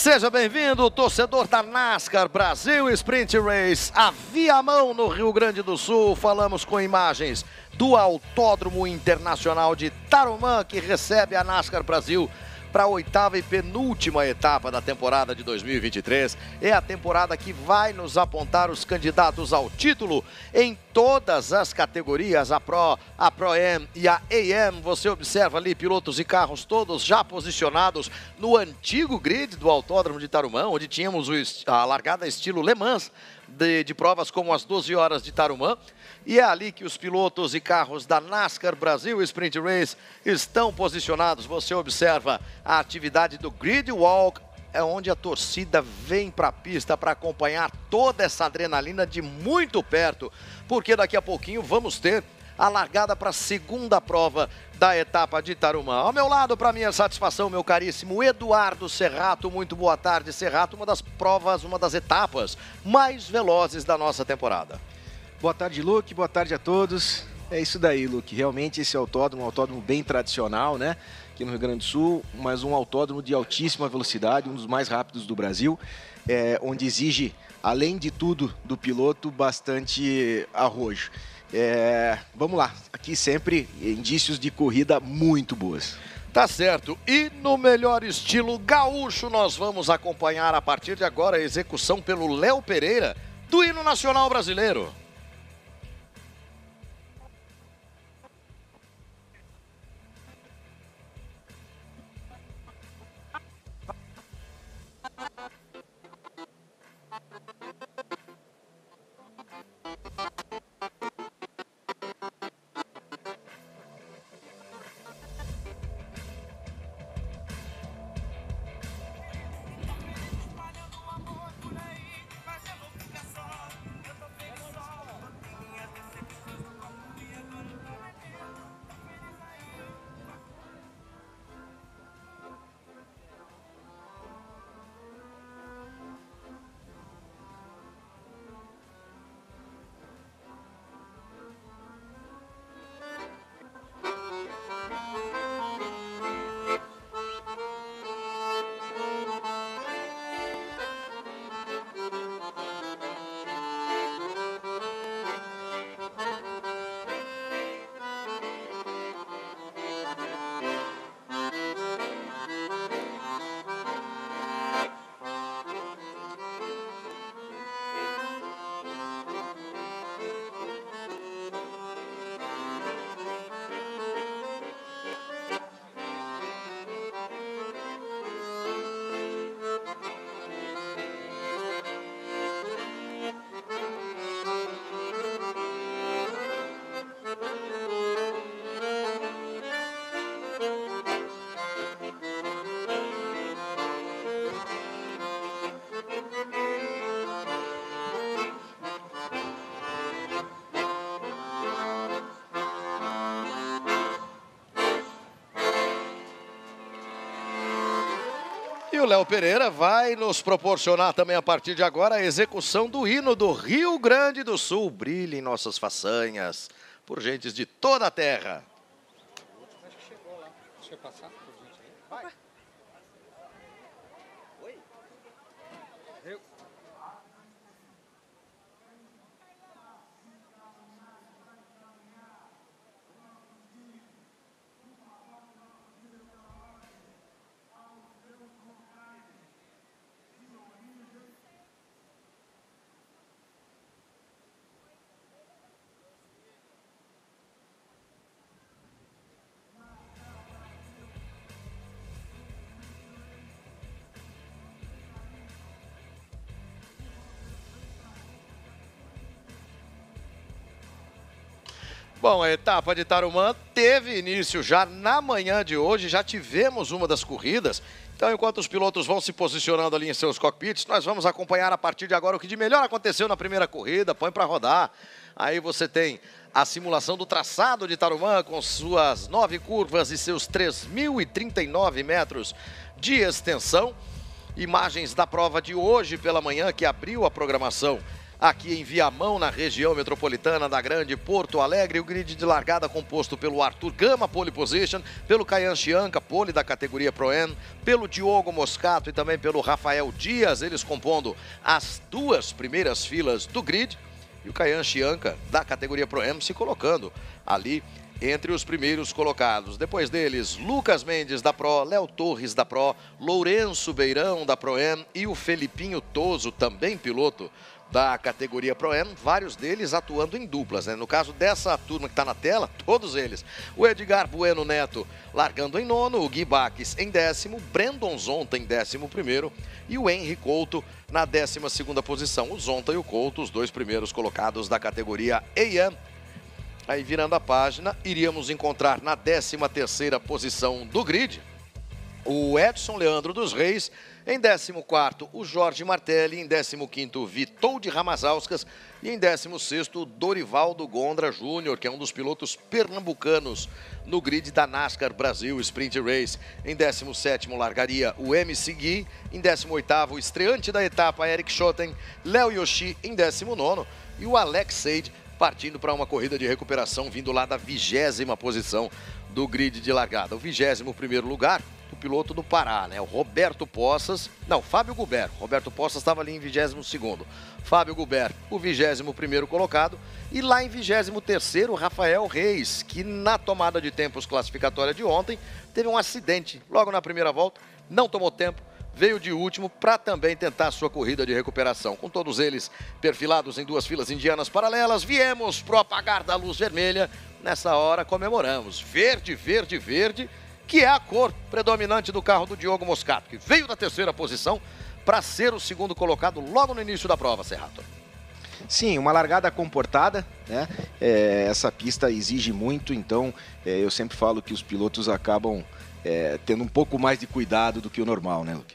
Seja bem-vindo, torcedor da NASCAR Brasil Sprint Race, a Viamão no Rio Grande do Sul. Falamos com imagens do Autódromo Internacional de Tarumã, que recebe a NASCAR Brasil para a 8ª e penúltima etapa da temporada de 2023. É a temporada que vai nos apontar os candidatos ao título em todas as categorias, a Pro, a Pro-Am e a AM. Você observa ali pilotos e carros todos já posicionados no antigo grid do Autódromo de Tarumã, onde tínhamos a largada estilo Le Mans, de provas como as 12 horas de Tarumã. E é ali que os pilotos e carros da NASCAR Brasil Sprint Race estão posicionados. Você observa a atividade do Grid Walk, é onde a torcida vem para a pista para acompanhar toda essa adrenalina de muito perto, porque daqui a pouquinho vamos ter a largada para a segunda prova da etapa de Tarumã. Ao meu lado, para minha satisfação, meu caríssimo Eduardo Serrato. Muito boa tarde, Serrato. Uma das provas, uma das etapas mais velozes da nossa temporada. Boa tarde, Luke. Boa tarde a todos. É isso daí, Luke. Realmente esse autódromo é um autódromo bem tradicional, né? Aqui no Rio Grande do Sul, mas um autódromo de altíssima velocidade, um dos mais rápidos do Brasil, onde exige, além de tudo, do piloto, bastante arrojo. Vamos lá, aqui sempre indícios de corrida muito boas. Tá certo, e no melhor estilo gaúcho nós vamos acompanhar a partir de agora a execução pelo Léo Pereira do hino nacional brasileiro. E o Léo Pereira vai nos proporcionar também a partir de agora a execução do hino do Rio Grande do Sul. Brilhem nossas façanhas por gentes de toda a terra. Acho que chegou lá. Deixa eu passar por gente aí. Vai. Oi. Eu. Bom, a etapa de Tarumã teve início já na manhã de hoje, já tivemos uma das corridas. Então, enquanto os pilotos vão se posicionando ali em seus cockpits, nós vamos acompanhar a partir de agora o que de melhor aconteceu na primeira corrida. Põe para rodar. Aí você tem a simulação do traçado de Tarumã com suas 9 curvas e seus 3.039 metros de extensão. Imagens da prova de hoje pela manhã, que abriu a programação aqui em Viamão, na região metropolitana da Grande Porto Alegre. O grid de largada composto pelo Arthur Gama, pole position, pelo Kayan Chianca, pole da categoria Pro-Am, pelo Diogo Moscato e também pelo Rafael Dias, eles compondo as duas primeiras filas do grid. E o Kayan Chianca, da categoria Pro-Am, se colocando ali entre os primeiros colocados. Depois deles, Lucas Mendes da Pro, Léo Torres da Pro, Lourenço Beirão da Pro-Am e o Felipinho Toso, também piloto da categoria Pro-Am, vários deles atuando em duplas, né? No caso dessa turma que está na tela, todos eles. O Edgar Bueno Neto largando em nono, o Gui Baques em 10º, Brandon Zonta em 11º e o Henry Couto na 12ª posição. O Zonta e o Couto, os dois primeiros colocados da categoria AM. Aí, virando a página, iríamos encontrar na 13ª posição do grid o Edson Leandro dos Reis, em 14º o Jorge Martelli, em 15º o Vitold Ramazauskas e em 16º o Dorivaldo Gondra Júnior, que é um dos pilotos pernambucanos no grid da NASCAR Brasil Sprint Race. Em 17º largaria o MC Gui, em 18º o estreante da etapa Eric Schotten, Léo Yoshi em 19º e o Alex Sade partindo para uma corrida de recuperação, vindo lá da 20ª posição do grid de largada. O 21º lugar, o piloto do Pará, né? O Roberto Poças, não, Fábio Gubert. Roberto Poças estava ali em 22º. Fábio Gubert, o 21º colocado. E lá em 23º, o Rafael Reis, que na tomada de tempos classificatória de ontem, teve um acidente logo na primeira volta, não tomou tempo, veio de último para também tentar sua corrida de recuperação. Com todos eles perfilados em duas filas indianas paralelas, viemos pro apagar da luz vermelha. Nessa hora comemoramos. Verde, verde, verde, que é a cor predominante do carro do Diogo Moscato, que veio da 3ª posição para ser o 2º colocado logo no início da prova, Serrato. Sim, uma largada comportada, né? Essa pista exige muito, então eu sempre falo que os pilotos acabam tendo um pouco mais de cuidado do que o normal, né, Luque?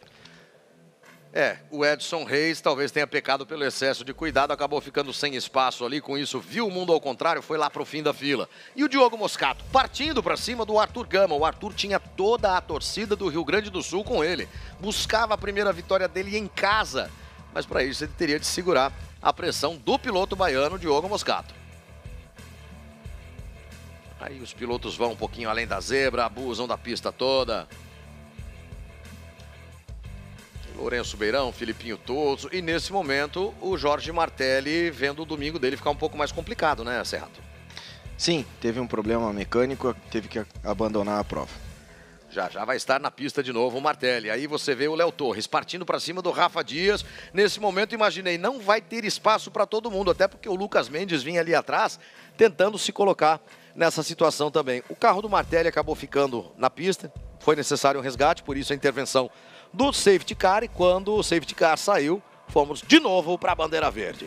O Edson Reis talvez tenha pecado pelo excesso de cuidado, acabou ficando sem espaço ali, com isso viu o mundo ao contrário, foi lá para o fim da fila. E o Diogo Moscato partindo para cima do Arthur Gama. O Arthur tinha toda a torcida do Rio Grande do Sul com ele, buscava a primeira vitória dele em casa, mas para isso ele teria de segurar a pressão do piloto baiano Diogo Moscato. Aí os pilotos vão um pouquinho além da zebra, abusam da pista toda. Lourenço Beirão, Felipinho Toso e nesse momento o Jorge Martelli vendo o domingo dele ficar um pouco mais complicado, né, Serrato? Sim, teve um problema mecânico, teve que abandonar a prova. Já vai estar na pista de novo o Martelli. Aí você vê o Léo Torres partindo para cima do Rafa Dias. Nesse momento imaginei, não vai ter espaço para todo mundo, até porque o Lucas Mendes vinha ali atrás tentando se colocar nessa situação também. O carro do Martelli acabou ficando na pista, foi necessário um resgate, por isso a intervenção do safety car, e quando o safety car saiu, fomos de novo para a bandeira verde.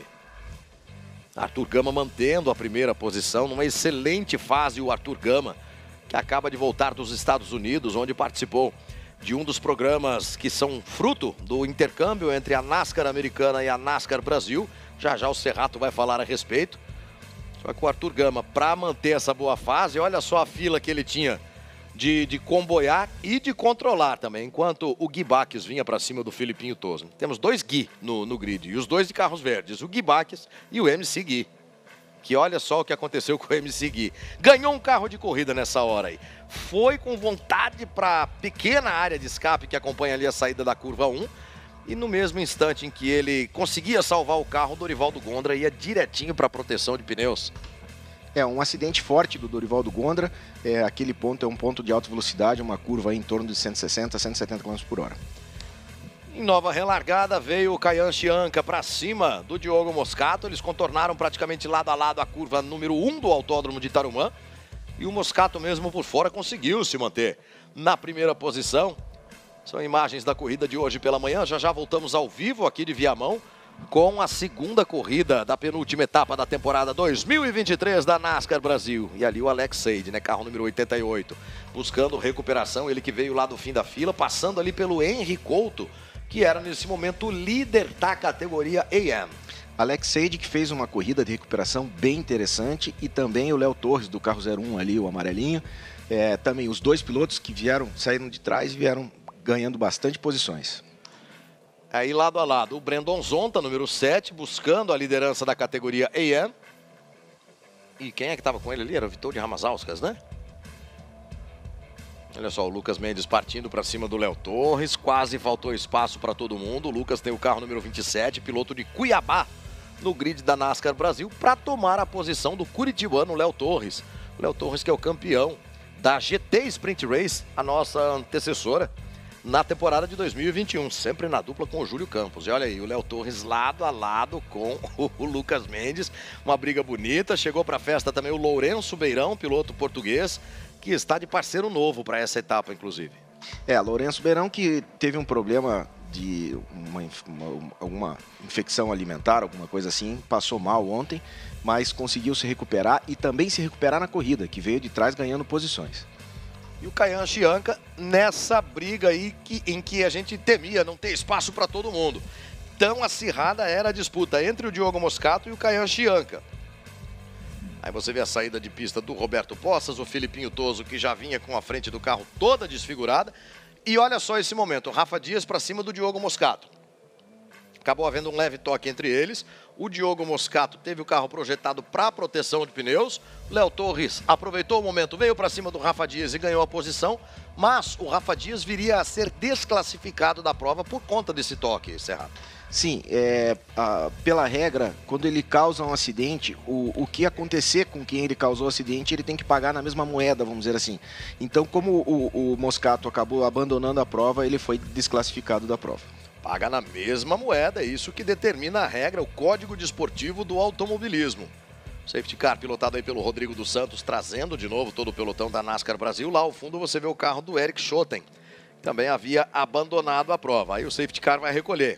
Arthur Gama mantendo a primeira posição, numa excelente fase o Arthur Gama, que acaba de voltar dos Estados Unidos, onde participou de um dos programas que são fruto do intercâmbio entre a NASCAR americana e a NASCAR Brasil. Já já o Serrato vai falar a respeito. Só que o Arthur Gama, para manter essa boa fase, olha só a fila que ele tinha de comboiar e de controlar também, enquanto o Gui Baques vinha para cima do Felipinho Toso. Temos dois Gui no grid, e os dois de carros verdes, o Gui Baques e o MC Gui. Que olha só o que aconteceu com o MC Gui. Ganhou um carro de corrida nessa hora aí. Foi com vontade para a pequena área de escape que acompanha ali a saída da curva 1. E no mesmo instante em que ele conseguia salvar o carro, o Dorivaldo Gondra ia direitinho para a proteção de pneus. Um acidente forte do Dorivaldo Gondra. Aquele ponto é um ponto de alta velocidade, uma curva aí em torno de 160 a 170 km por hora. Em nova relargada veio o Kayan Chianca para cima do Diogo Moscato. Eles contornaram praticamente lado a lado a curva número 1 do Autódromo de Tarumã. E o Moscato mesmo por fora conseguiu se manter na primeira posição. São imagens da corrida de hoje pela manhã. Já voltamos ao vivo aqui de Viamão com a segunda corrida da penúltima etapa da temporada 2023 da NASCAR Brasil. E ali o Alex Sade, né, carro número 88, buscando recuperação. Ele que veio lá do fim da fila, passando ali pelo Henry Couto, que era nesse momento o líder da categoria AM. Alex Sade, que fez uma corrida de recuperação bem interessante, e também o Léo Torres do carro 01 ali, o amarelinho. Também os dois pilotos que saíram de trás e vieram ganhando bastante posições. Aí lado a lado, o Brandon Zonta, número 7, buscando a liderança da categoria AM. E quem é que estava com ele ali? Era o Witold Ramazauskas, né? Olha só, o Lucas Mendes partindo para cima do Léo Torres. Quase faltou espaço para todo mundo. O Lucas tem o carro número 27, piloto de Cuiabá, no grid da NASCAR Brasil, para tomar a posição do curitibano Léo Torres. O Léo Torres que é o campeão da GT Sprint Race, a nossa antecessora, na temporada de 2021, sempre na dupla com o Júlio Campos. E olha aí, o Léo Torres lado a lado com o Lucas Mendes, uma briga bonita. Chegou para a festa também o Lourenço Beirão, piloto português, que está de parceiro novo para essa etapa, inclusive. Lourenço Beirão que teve um problema de alguma infecção alimentar, alguma coisa assim, passou mal ontem, mas conseguiu se recuperar e também se recuperar na corrida, que veio de trás ganhando posições. E o Kayan Chianca nessa briga aí em que a gente temia não ter espaço para todo mundo. Tão acirrada era a disputa entre o Diogo Moscato e o Kayan Chianca. Aí você vê a saída de pista do Roberto Poças, o Filipinho Toso que já vinha com a frente do carro toda desfigurada. E olha só esse momento, o Rafa Dias para cima do Diogo Moscato. Acabou havendo um leve toque entre eles. O Diogo Moscato teve o carro projetado para proteção de pneus. Léo Torres aproveitou o momento, veio para cima do Rafa Dias e ganhou a posição. Mas o Rafa Dias viria a ser desclassificado da prova por conta desse toque, Serrato. Sim, pela regra, quando ele causa um acidente, o que acontecer com quem ele causou o acidente, ele tem que pagar na mesma moeda, vamos dizer assim. Então, como o Moscato acabou abandonando a prova, ele foi desclassificado da prova. Paga na mesma moeda, é isso que determina a regra, o código desportivo do automobilismo. Safety car pilotado aí pelo Rodrigo dos Santos, trazendo de novo todo o pelotão da NASCAR Brasil. Lá ao fundo você vê o carro do Eric Schotten, que também havia abandonado a prova. Aí o safety car vai recolher.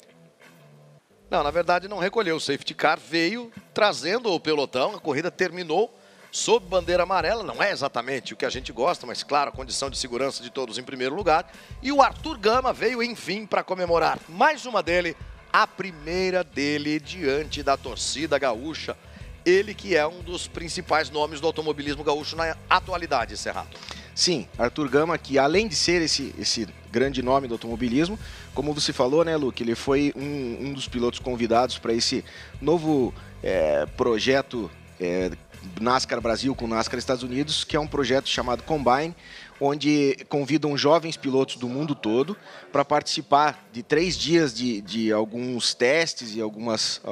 Não, na verdade não recolheu, o safety car veio trazendo o pelotão, a corrida terminou sob bandeira amarela, não é exatamente o que a gente gosta, mas claro, a condição de segurança de todos em primeiro lugar. E o Arthur Gama veio, enfim, para comemorar mais uma dele, a primeira dele diante da torcida gaúcha. Ele que é um dos principais nomes do automobilismo gaúcho na atualidade, Serrato. Sim, Arthur Gama, que além de ser esse grande nome do automobilismo, como você falou, né, Luke, ele foi um dos pilotos convidados para esse novo projeto NASCAR Brasil com NASCAR Estados Unidos, que é um projeto chamado Combine, onde convidam jovens pilotos do mundo todo para participar de 3 dias de alguns testes e algumas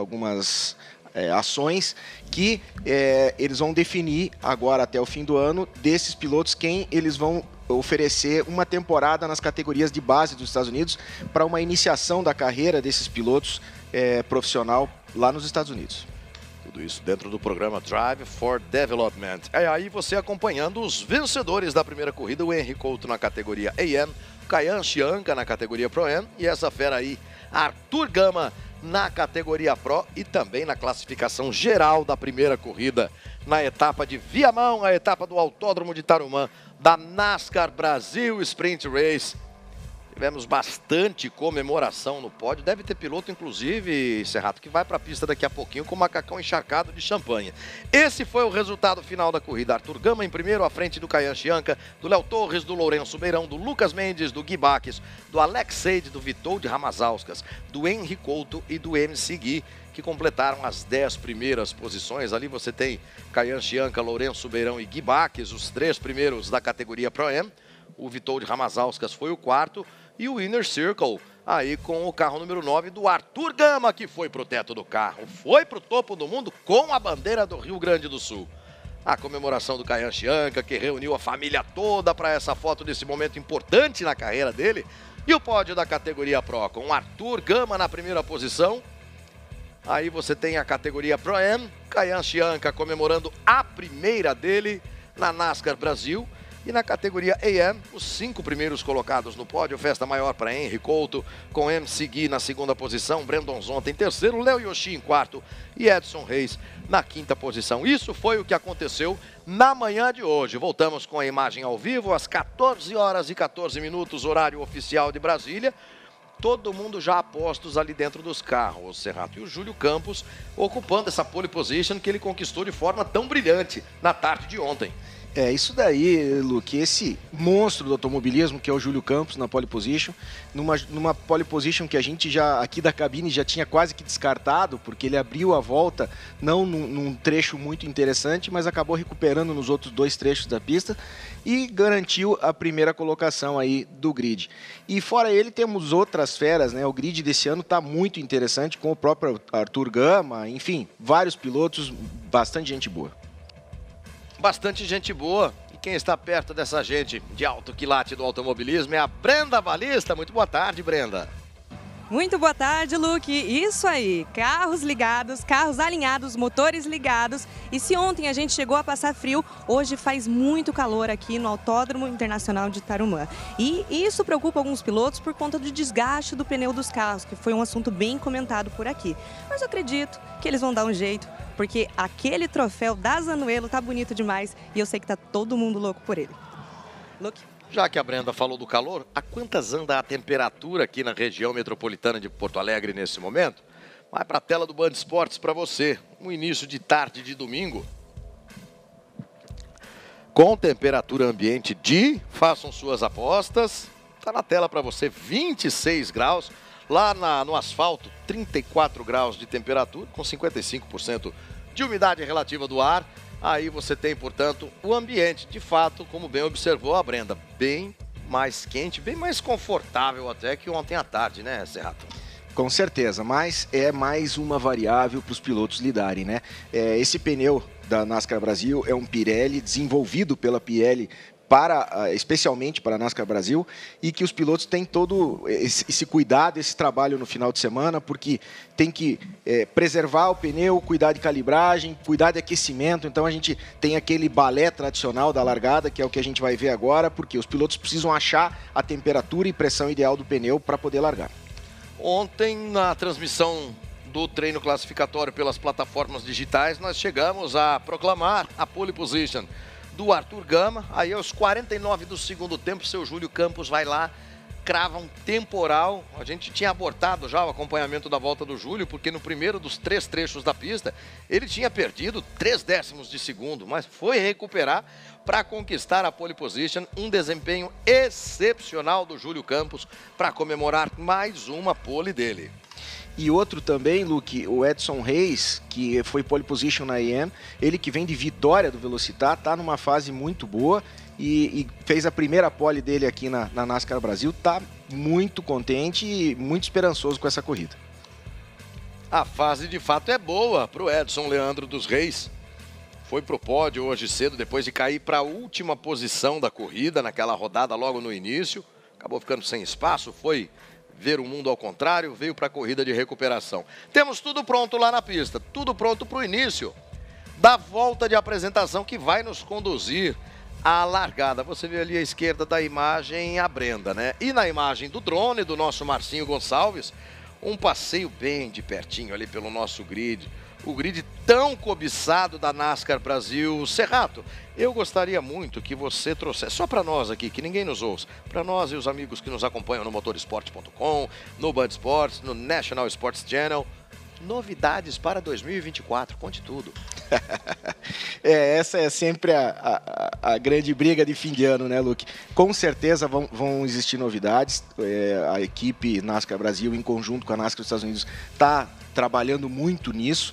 ações que eles vão definir agora até o fim do ano desses pilotos quem eles vão oferecer uma temporada nas categorias de base dos Estados Unidos para uma iniciação da carreira desses pilotos profissional lá nos Estados Unidos. Tudo isso dentro do programa Drive for Development. É aí você acompanhando os vencedores da primeira corrida, o Henry Couto na categoria AM, o Kayan Chianca na categoria Pro-Am e essa fera aí, Arthur Gama, na categoria Pro e também na classificação geral da primeira corrida na etapa de Viamão, a etapa do Autódromo de Tarumã da NASCAR Brasil Sprint Race. Tivemos bastante comemoração no pódio. Deve ter piloto, inclusive, Serrato, que vai para a pista daqui a pouquinho com o macacão encharcado de champanhe. Esse foi o resultado final da corrida. Arthur Gama em primeiro, à frente do Kayan Chianca, do Léo Torres, do Lourenço Beirão, do Lucas Mendes, do Gui Baques, do Alex Seide, do Witold Ramazauskas, do Henry Couto e do MC Gui, que completaram as 10 primeiras posições. Ali você tem Kayan Chianca, Lourenço Beirão e Gui Baques, os 3 primeiros da categoria Pro-Am. O Witold Ramazauskas foi o 4º. E o Inner Circle, aí com o carro número 9 do Arthur Gama, que foi pro teto do carro. Foi pro topo do mundo com a bandeira do Rio Grande do Sul. A comemoração do Kayan Chianca, que reuniu a família toda para essa foto desse momento importante na carreira dele. E o pódio da categoria Pro, com o Arthur Gama na primeira posição. Aí você tem a categoria Pro-Am, Kayan Chianca comemorando a primeira dele na NASCAR Brasil. E na categoria AM, os 5 primeiros colocados no pódio, festa maior para Henry Couto, com MC Gui na segunda posição, Brandon Zonta em terceiro, Léo Yoshi em quarto e Edson Reis na 5ª posição. Isso foi o que aconteceu na manhã de hoje. Voltamos com a imagem ao vivo às 14h14, horário oficial de Brasília. Todo mundo já a postos ali dentro dos carros, Serrato. E o Júlio Campos ocupando essa pole position que ele conquistou de forma tão brilhante na tarde de ontem. É isso daí, Luke, esse monstro do automobilismo que é o Júlio Campos na pole position, numa pole position que a gente já aqui da cabine já tinha quase que descartado, porque ele abriu a volta não num trecho muito interessante, mas acabou recuperando nos outros 2 trechos da pista e garantiu a primeira colocação aí do grid. E fora ele temos outras feras, né? O grid desse ano está muito interessante com o próprio Arthur Gama, enfim, vários pilotos, bastante gente boa. Bastante gente boa. E quem está perto dessa gente de alto quilate do automobilismo é a Brenda Balista. Muito boa tarde, Brenda. Muito boa tarde, Luke. Isso aí, carros ligados, carros alinhados, motores ligados. E se ontem a gente chegou a passar frio, hoje faz muito calor aqui no Autódromo Internacional de Tarumã. E isso preocupa alguns pilotos por conta do desgaste do pneu dos carros, que foi um assunto bem comentado por aqui. Mas eu acredito que eles vão dar um jeito, porque aquele troféu da Zanuelo tá bonito demais e eu sei que tá todo mundo louco por ele. Luke? Já que a Brenda falou do calor, a quantas anda a temperatura aqui na região metropolitana de Porto Alegre nesse momento? Vai para a tela do Band Esportes para você. Um início de tarde de domingo. Com temperatura ambiente façam suas apostas. Está na tela para você, 26 graus. Lá no asfalto, 34 graus de temperatura, com 55% de umidade relativa do ar. Aí você tem, portanto, o ambiente, de fato, como bem observou a Brenda, bem mais quente, bem mais confortável até que ontem à tarde, né, Serrato? Com certeza, mas é mais uma variável para os pilotos lidarem, né? Esse pneu da NASCAR Brasil é um Pirelli desenvolvido pela Pirelli especialmente para a NASCAR Brasil, e que os pilotos têm todo esse cuidado, esse trabalho no final de semana, porque tem que preservar o pneu, cuidar de calibragem, cuidar de aquecimento. Então a gente tem aquele balé tradicional da largada, que é o que a gente vai ver agora, porque os pilotos precisam achar a temperatura e pressão ideal do pneu para poder largar. Ontem, na transmissão do treino classificatório pelas plataformas digitais, nós chegamos a proclamar a pole position do Arthur Gama. Aí aos 49 do segundo tempo, seu Júlio Campos vai lá, crava um temporal. A gente tinha abortado já o acompanhamento da volta do Júlio, porque no primeiro dos 3 trechos da pista, ele tinha perdido 3 décimos de segundo, mas foi recuperar para conquistar a pole position. Um desempenho excepcional do Júlio Campos para comemorar mais uma pole dele. E outro também, Luke, o Edson Reis, que foi pole position na EM, ele que vem de vitória do Velocitar, está numa fase muito boa e fez a primeira pole dele aqui na NASCAR Brasil, está muito contente e muito esperançoso com essa corrida. A fase de fato é boa para o Edson Leandro dos Reis. Foi pro pódio hoje cedo, depois de cair para a última posição da corrida, naquela rodada logo no início. Acabou ficando sem espaço, foi ver o mundo ao contrário, veio para a corrida de recuperação. Temos tudo pronto lá na pista, tudo pronto para o início da volta de apresentação que vai nos conduzir à largada. Você vê ali à esquerda da imagem a Brenda, né? E na imagem do drone do nosso Marcinho Gonçalves, um passeio bem de pertinho ali pelo nosso grid. O grid tão cobiçado da NASCAR Brasil. Serrato, eu gostaria muito que você trouxesse, só para nós aqui, que ninguém nos ouça, para nós e os amigos que nos acompanham no motorsport.com, no Band Esportes, no National Sports Channel, novidades para 2024, conte tudo. Essa é sempre a grande briga de fim de ano, né, Luke? Com certeza vão existir novidades. A equipe NASCAR Brasil, em conjunto com a NASCAR dos Estados Unidos, está trabalhando muito nisso.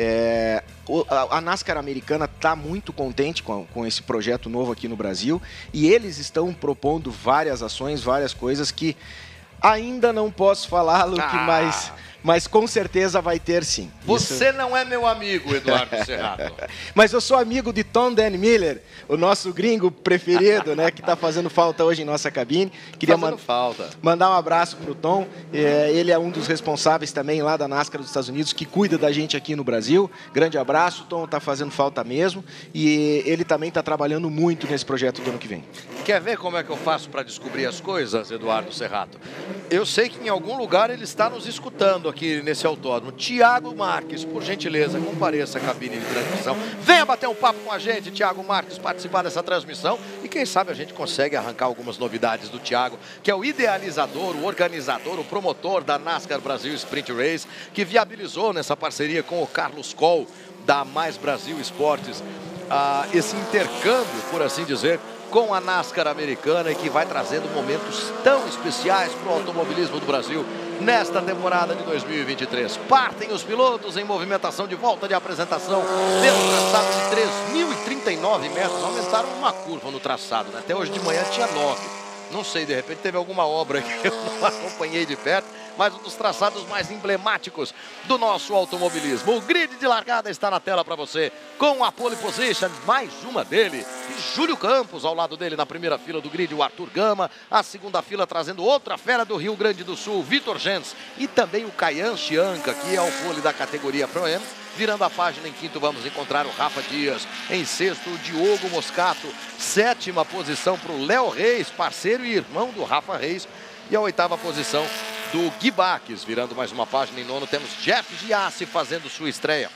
A NASCAR americana está muito contente com esse projeto novo aqui no Brasil e eles estão propondo várias ações, várias coisas que ainda não posso falar, Luke, mas com certeza vai ter sim. Você não é meu amigo, Eduardo Serrato. Mas eu sou amigo de Tom Dan Miller, o nosso gringo preferido, né, que está fazendo falta hoje em nossa cabine. Queria mandar um abraço para o Tom. Ele é um dos responsáveis também lá da NASCAR dos Estados Unidos, que cuida da gente aqui no Brasil. Grande abraço, Tom, está fazendo falta mesmo. E ele também está trabalhando muito nesse projeto do ano que vem. Quer ver como é que eu faço para descobrir as coisas, Eduardo Serrato? Eu sei que em algum lugar ele está nos escutando aqui nesse autódromo. Tiago Marques, por gentileza, compareça à cabine de transmissão. Venha bater um papo com a gente, Tiago Marques, participar dessa transmissão. E quem sabe a gente consegue arrancar algumas novidades do Tiago, que é o idealizador, o organizador, o promotor da NASCAR Brasil Sprint Race, que viabilizou nessa parceria com o Carlos Coll, da Mais Brasil Esportes, esse intercâmbio, por assim dizer, com a NASCAR americana e que vai trazendo momentos tão especiais para o automobilismo do Brasil nesta temporada de 2023. Partem os pilotos em movimentação de volta de apresentação pelo traçado de 3.039 metros. Aumentaram uma curva no traçado, né? Até hoje de manhã tinha 9. Não sei, de repente teve alguma obra que eu não acompanhei de perto, mas um dos traçados mais emblemáticos do nosso automobilismo. O grid de largada está na tela para você, com a pole position, mais uma dele, e Júlio Campos ao lado dele na primeira fila do grid, o Arthur Gama, a segunda fila trazendo outra fera do Rio Grande do Sul, Vitor Gens, e também o Kayan Chianca, que é o pole da categoria Pro-Am. Virando a página, em quinto vamos encontrar o Rafa Dias. Em sexto, o Diogo Moscato. Sétima posição para o Léo Reis, parceiro e irmão do Rafa Reis. E a oitava posição do Gui Baques. Virando mais uma página, em nono temos Jeff Giassi fazendo sua estreia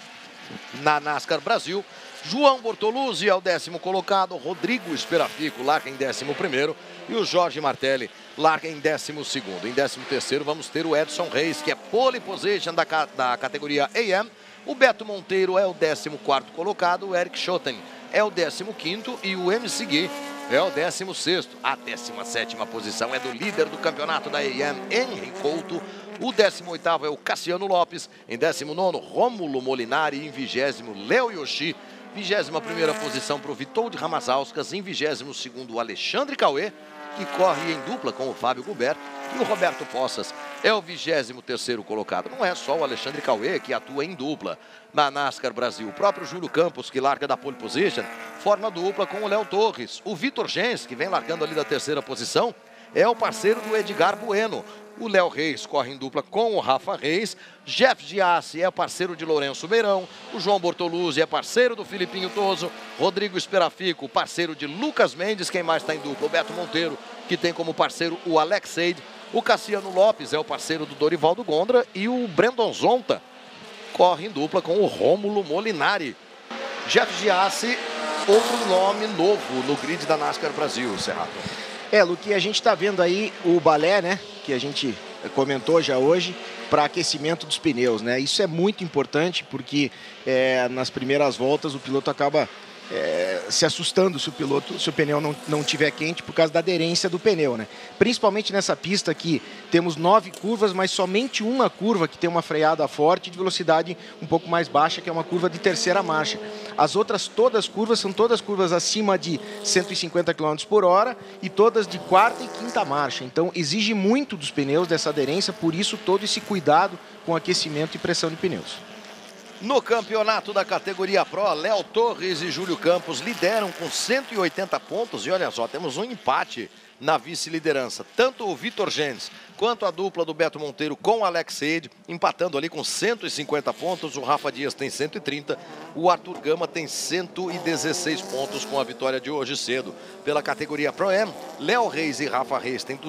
na NASCAR Brasil. João Bortoluzzi é o 10º colocado. Rodrigo Esperafico larga em 11º. E o Jorge Martelli larga em 12º. Em 13º vamos ter o Edson Reis, que é pole position da categoria AM. O Beto Monteiro é o 14º colocado, o Eric Schotten é o 15º e o MC Gui é o 16º. A 17ª posição é do líder do campeonato da AM, Henry Couto. O 18º é o Cassiano Lopes. Em 19º, Rômulo Molinari. Em 20º, Léo Yoshi. 21ª posição para o Vitold Ramazauskas. Em 22º, o Alexandre Cauê, que corre em dupla com o Fábio Gilberto. E o Roberto Poças é o 23º colocado. Não é só o Alexandre Cauê que atua em dupla na NASCAR Brasil. O próprio Júlio Campos, que larga da pole position, forma dupla com o Léo Torres. O Vitor Gens, que vem largando ali da 3ª posição, é o parceiro do Edgar Bueno. O Léo Reis corre em dupla com o Rafa Reis. Jeff Giassi é parceiro de Lourenço Meirão. O João Bortoluzzi é parceiro do Filipinho Toso. Rodrigo Esperafico, parceiro de Lucas Mendes. Quem mais está em dupla? O Beto Monteiro, que tem como parceiro o Alex Seid. O Cassiano Lopes é o parceiro do Dorivaldo Gondra. E o Brandon Zonta corre em dupla com o Rômulo Molinari. Jeff Giassi, outro nome novo no grid da NASCAR Brasil, Serrato. Luque, a gente está vendo aí o balé, né, que a gente comentou já hoje, para aquecimento dos pneus, né? Isso é muito importante porque nas primeiras voltas o piloto acaba se assustando se o pneu não tiver quente por causa da aderência do pneu, né? Principalmente nessa pista aqui, temos 9 curvas, mas somente uma curva que tem uma freada forte de velocidade um pouco mais baixa, que é uma curva de 3ª marcha. As outras todas curvas são todas curvas acima de 150 km por hora e todas de 4ª e 5ª marcha. Então exige muito dos pneus dessa aderência, por isso todo esse cuidado com aquecimento e pressão de pneus. No campeonato da categoria Pro, Léo Torres e Júlio Campos lideram com 180 pontos. E olha só, temos um empate na vice-liderança. Tanto o Vitor Gens quanto a dupla do Beto Monteiro com o Alex Seid, empatando ali com 150 pontos. O Rafa Dias tem 130, o Arthur Gama tem 116 pontos com a vitória de hoje cedo. Pela categoria Pro-Am, Léo Reis e Rafa Reis têm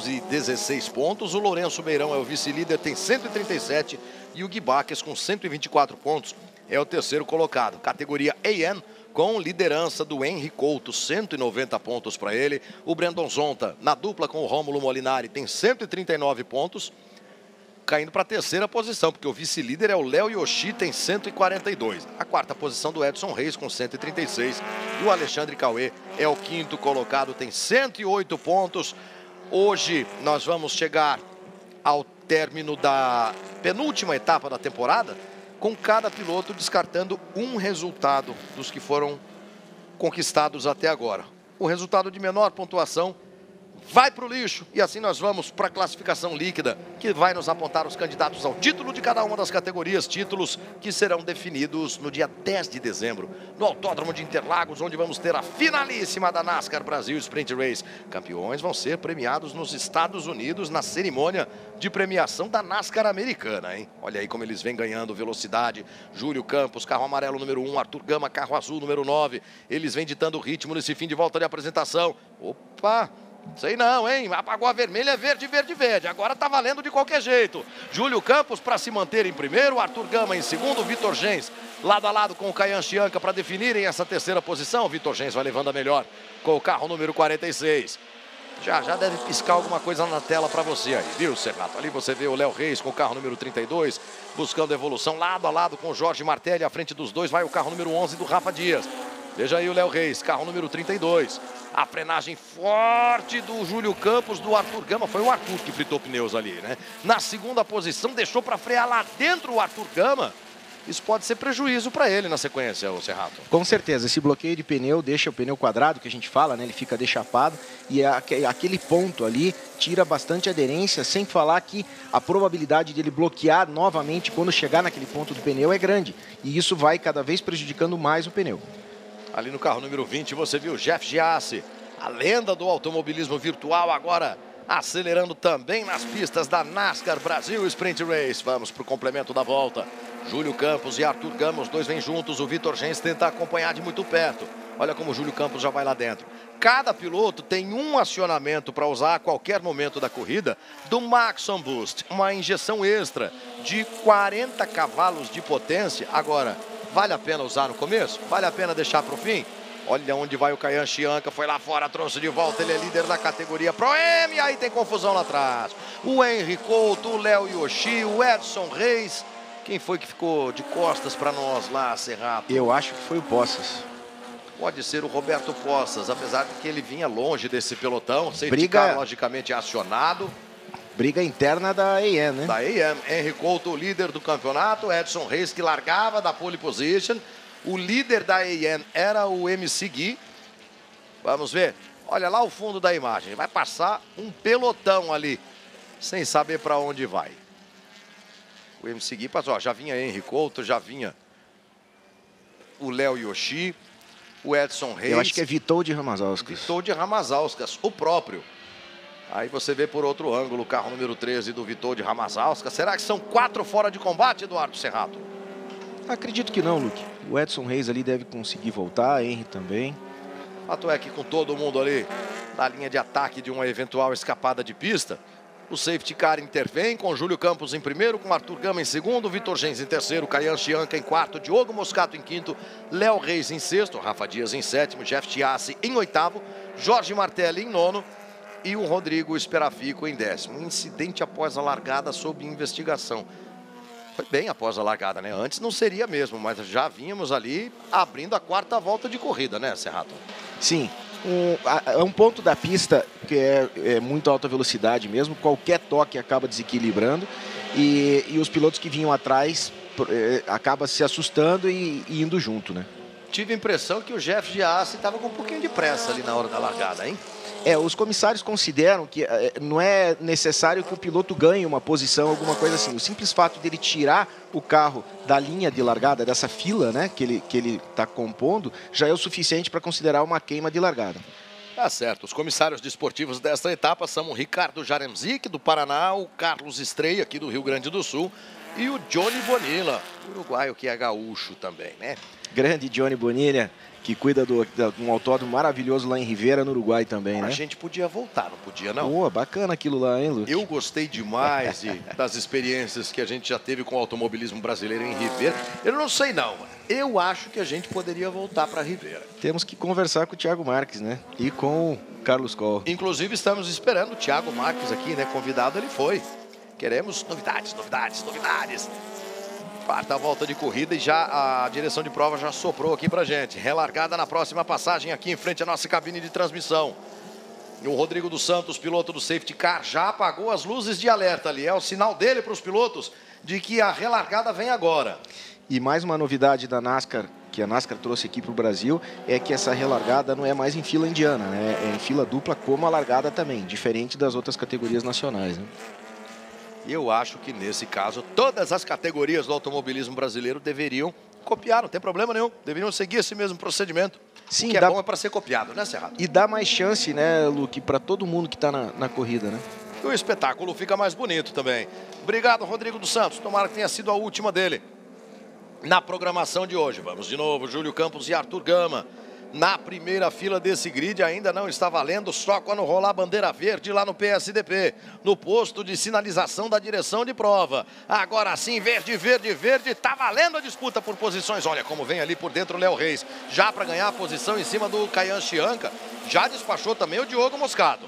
216 pontos. O Lourenço Meirão é o vice-líder, tem 137. E o Gui Baques, com 124 pontos, é o 3º colocado. Categoria AM, com liderança do Henry Couto, 190 pontos para ele. O Brandon Zonta, na dupla com o Rômulo Molinari, tem 139 pontos, caindo para a 3ª posição, porque o vice-líder é o Léo Yoshi, tem 142. A 4ª posição do Edson Reis, com 136. E o Alexandre Cauê é o 5º colocado, tem 108 pontos. Hoje nós vamos chegar ao término da penúltima etapa da temporada, com cada piloto descartando um resultado dos que foram conquistados até agora. O resultado de menor pontuação vai para o lixo e assim nós vamos para a classificação líquida, que vai nos apontar os candidatos ao título de cada uma das categorias, títulos que serão definidos no dia 10 de dezembro, no Autódromo de Interlagos, onde vamos ter a finalíssima da NASCAR Brasil Sprint Race. Campeões vão ser premiados nos Estados Unidos na cerimônia de premiação da NASCAR americana, hein? Olha aí como eles vêm ganhando velocidade. Júlio Campos, carro amarelo número 1, Arthur Gama, carro azul número 9. Eles vêm ditando o ritmo nesse fim de volta de apresentação. Opa! Sei não, hein? Apagou a vermelha, é verde, verde, verde. Agora tá valendo de qualquer jeito. Júlio Campos para se manter em primeiro, Arthur Gama em segundo, Vitor Gens lado a lado com o Kayan Chianca para definirem essa 3ª posição. Vitor Gens vai levando a melhor com o carro número 46. Já deve piscar alguma coisa na tela para você aí, viu, Serrato? Ali você vê o Léo Reis com o carro número 32, buscando evolução lado a lado com o Jorge Martelli. À frente dos dois vai o carro número 11 do Rafa Dias. Veja aí o Léo Reis, carro número 32. A frenagem forte do Júlio Campos, do Arthur Gama. Foi o Arthur que fritou pneus ali, né? Na segunda posição, deixou para frear lá dentro o Arthur Gama. Isso pode ser prejuízo para ele na sequência, o Serrato. Com certeza, esse bloqueio de pneu deixa o pneu quadrado, que a gente fala, né? Ele fica deixapado e aquele ponto ali tira bastante aderência, sem falar que a probabilidade de ele bloquear novamente quando chegar naquele ponto do pneu é grande. E isso vai cada vez prejudicando mais o pneu. Ali no carro número 20 você viu Jeff Giassi, a lenda do automobilismo virtual, agora acelerando também nas pistas da NASCAR Brasil Sprint Race. Vamos para o complemento da volta. Júlio Campos e Arthur Gama, os dois vêm juntos. O Vitor Gens tenta acompanhar de muito perto. Olha como o Júlio Campos já vai lá dentro. Cada piloto tem um acionamento para usar a qualquer momento da corrida do Maxon Boost, uma injeção extra de 40 cavalos de potência. Agora, vale a pena usar no começo? Vale a pena deixar para o fim? Olha onde vai o Kayan Chianca, foi lá fora, trouxe de volta, ele é líder da categoria Pro M, aí tem confusão lá atrás. O Henry Couto, o Léo Yoshi, o Edson Reis. Quem foi que ficou de costas para nós lá, Serrato? Eu acho que foi o Poças. Pode ser o Roberto Poças, apesar de que ele vinha longe desse pelotão. Safety car, logicamente, acionado. Briga interna da AM, né? Da AM. Henry Couto, o líder do campeonato. Edson Reis, que largava da pole position. O líder da AM era o MC Gui. Vamos ver. Olha lá o fundo da imagem. Vai passar um pelotão ali, sem saber para onde vai. O MC Gui passou. Ó, já vinha Henry Couto, já vinha o Léo Yoshi, o Edson Reis. Eu acho que é Witold Ramazauskas. Witold Ramazauskas, o próprio. Aí você vê por outro ângulo o carro número 13 do Witold Ramazauskas. Será que são 4 fora de combate, Eduardo Serrato? Acredito que não, Luke. O Edson Reis ali deve conseguir voltar, Henry também. Fato é que com todo mundo ali na linha de ataque de uma eventual escapada de pista, o safety car intervém com Júlio Campos em primeiro, com Arthur Gama em segundo, Vitor Gens em terceiro, Kayan Chianca em quarto, Diogo Moscato em quinto, Léo Reis em sexto, Rafa Dias em sétimo, Jeff Giassi em oitavo, Jorge Martelli em nono e o Rodrigo Esperafico em décimo. Um incidente após a largada sob investigação. Foi bem após a largada, né? Antes não seria mesmo, mas já vínhamos ali abrindo a quarta volta de corrida, né, Serrato? Sim. É um ponto da pista que é muito alta velocidade mesmo, qualquer toque acaba desequilibrando e os pilotos que vinham atrás acabam se assustando e indo junto, né? Tive a impressão que o Jeff Giassi estava com um pouquinho de pressa ali na hora da largada, hein? Os comissários consideram que não é necessário que o piloto ganhe uma posição, alguma coisa assim. O simples fato dele tirar o carro da linha de largada, dessa fila, né, que ele está compondo, já é o suficiente para considerar uma queima de largada. Tá certo. Os comissários desportivos desta etapa são o Ricardo Jaremzik, do Paraná, o Carlos Estreia, aqui do Rio Grande do Sul, e o Johnny Bonilla, uruguaio que é gaúcho também, né? Grande Johnny Bonilla, que cuida de um autódromo maravilhoso lá em Rivera, no Uruguai também, né? A gente podia voltar, não podia, não? Boa, bacana aquilo lá, hein, Luke? Eu gostei demais das experiências que a gente já teve com o automobilismo brasileiro em Rivera. Eu não sei, não. Eu acho que a gente poderia voltar para Rivera. Temos que conversar com o Thiago Marques, né? E com o Carlos Coll. Inclusive, estamos esperando o Thiago Marques aqui, né? Convidado ele foi. Queremos novidades, novidades, novidades. Quarta volta de corrida e já a direção de prova já soprou aqui pra gente. Relargada na próxima passagem aqui em frente à nossa cabine de transmissão. E o Rodrigo dos Santos, piloto do safety car, já apagou as luzes de alerta ali. É o sinal dele para os pilotos de que a relargada vem agora. E mais uma novidade da NASCAR, que a NASCAR trouxe aqui para o Brasil, é que essa relargada não é mais em fila indiana, né? É em fila dupla como a largada também, diferente das outras categorias nacionais, né? Eu acho que nesse caso todas as categorias do automobilismo brasileiro deveriam copiar, não tem problema nenhum. Deveriam seguir esse mesmo procedimento. Sim, o que é bom é para ser copiado, né, Serrato? E dá mais chance, né, Luke, para todo mundo que está na corrida, né? E o espetáculo fica mais bonito também. Obrigado, Rodrigo dos Santos. Tomara que tenha sido a última dele na programação de hoje. Vamos de novo, Júlio Campos e Arthur Gama. Na primeira fila desse grid ainda não está valendo, só quando rolar a bandeira verde lá no PSDP, no posto de sinalização da direção de prova. Agora sim, verde, verde, verde, tá valendo a disputa por posições. Olha como vem ali por dentro o Léo Reis, já para ganhar a posição em cima do Kayan Chianca. Já despachou também o Diogo Moscato.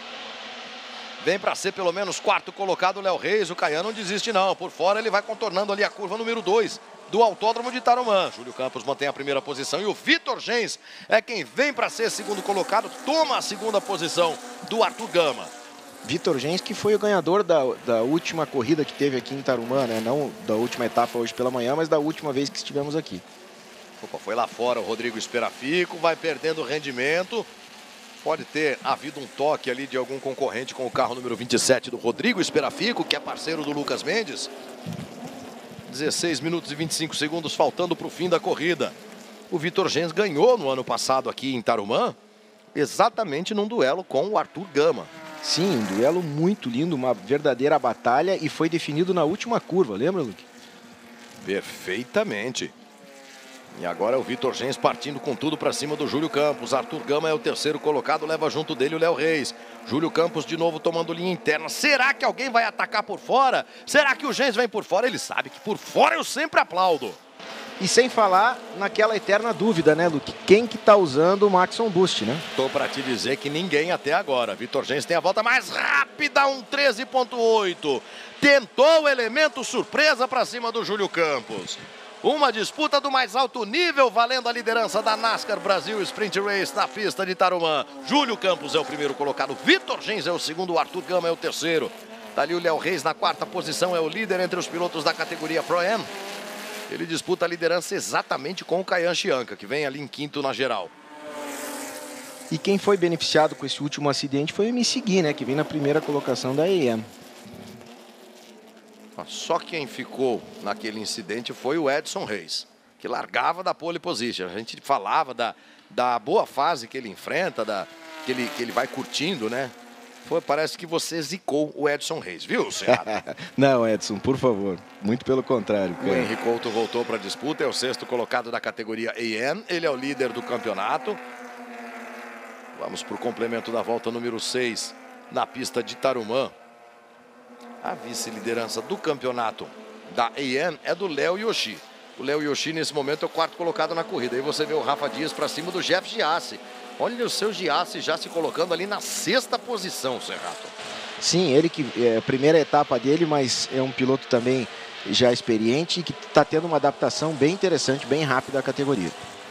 Vem para ser pelo menos quarto colocado o Léo Reis, o Kayan não desiste não. Por fora ele vai contornando ali a curva número 2. do Autódromo de Tarumã. Júlio Campos mantém a primeira posição e o Vitor Gens é quem vem para ser segundo colocado, toma a segunda posição do Arthur Gama. Vitor Gens, que foi o ganhador da última corrida que teve aqui em Tarumã, né? Não da última etapa hoje pela manhã, mas da última vez que estivemos aqui. Opa, foi lá fora o Rodrigo Esperafico, vai perdendo rendimento. Pode ter havido um toque ali de algum concorrente com o carro número 27 do Rodrigo Esperafico, que é parceiro do Lucas Mendes. 16 minutos e 25 segundos faltando para o fim da corrida. O Vitor Gens ganhou no ano passado aqui em Tarumã, exatamente num duelo com o Arthur Gama. Sim, um duelo muito lindo, uma verdadeira batalha e foi definido na última curva, lembra, Luque? Perfeitamente. E agora é o Vitor Gens partindo com tudo para cima do Júlio Campos. Arthur Gama é o terceiro colocado, leva junto dele o Léo Reis. Júlio Campos de novo tomando linha interna. Será que alguém vai atacar por fora? Será que o Gens vem por fora? Ele sabe que por fora eu sempre aplaudo. E sem falar naquela eterna dúvida, né, Luque? Quem que tá usando o Maxon Boost, né? Tô para te dizer que ninguém até agora. Vitor Gens tem a volta mais rápida, um 13.8. Tentou o elemento surpresa para cima do Júlio Campos. Uma disputa do mais alto nível, valendo a liderança da NASCAR Brasil Sprint Race na pista de Tarumã. Júlio Campos é o primeiro colocado, Vitor Gens é o segundo, o Arthur Gama é o terceiro. Tá ali o Léo Reis na quarta posição, é o líder entre os pilotos da categoria Pro-Am. Ele disputa a liderança exatamente com o Kayan Chianca, que vem ali em quinto na geral. E quem foi beneficiado com esse último acidente foi o Missegui, né, que vem na primeira colocação da EM. Só quem ficou naquele incidente foi o Edson Reis, que largava da pole position. A gente falava da boa fase que ele enfrenta, que ele vai curtindo, né? Parece que você zicou o Edson Reis, viu, Seara? Não, Edson, por favor. Muito pelo contrário, cara. O Henrique Couto voltou para a disputa, é o sexto colocado da categoria AM. Ele é o líder do campeonato. Vamos para o complemento da volta número 6 na pista de Tarumã. A vice-liderança do campeonato da AM é do Léo Yoshi. O Léo Yoshi, nesse momento, é o quarto colocado na corrida. Aí você vê o Rafa Dias para cima do Jeff Giassi. Olha o seu Giassi já se colocando ali na sexta posição, Serrato. Sim, ele que é a primeira etapa dele, mas é um piloto também já experiente e que está tendo uma adaptação bem interessante, bem rápida à categoria.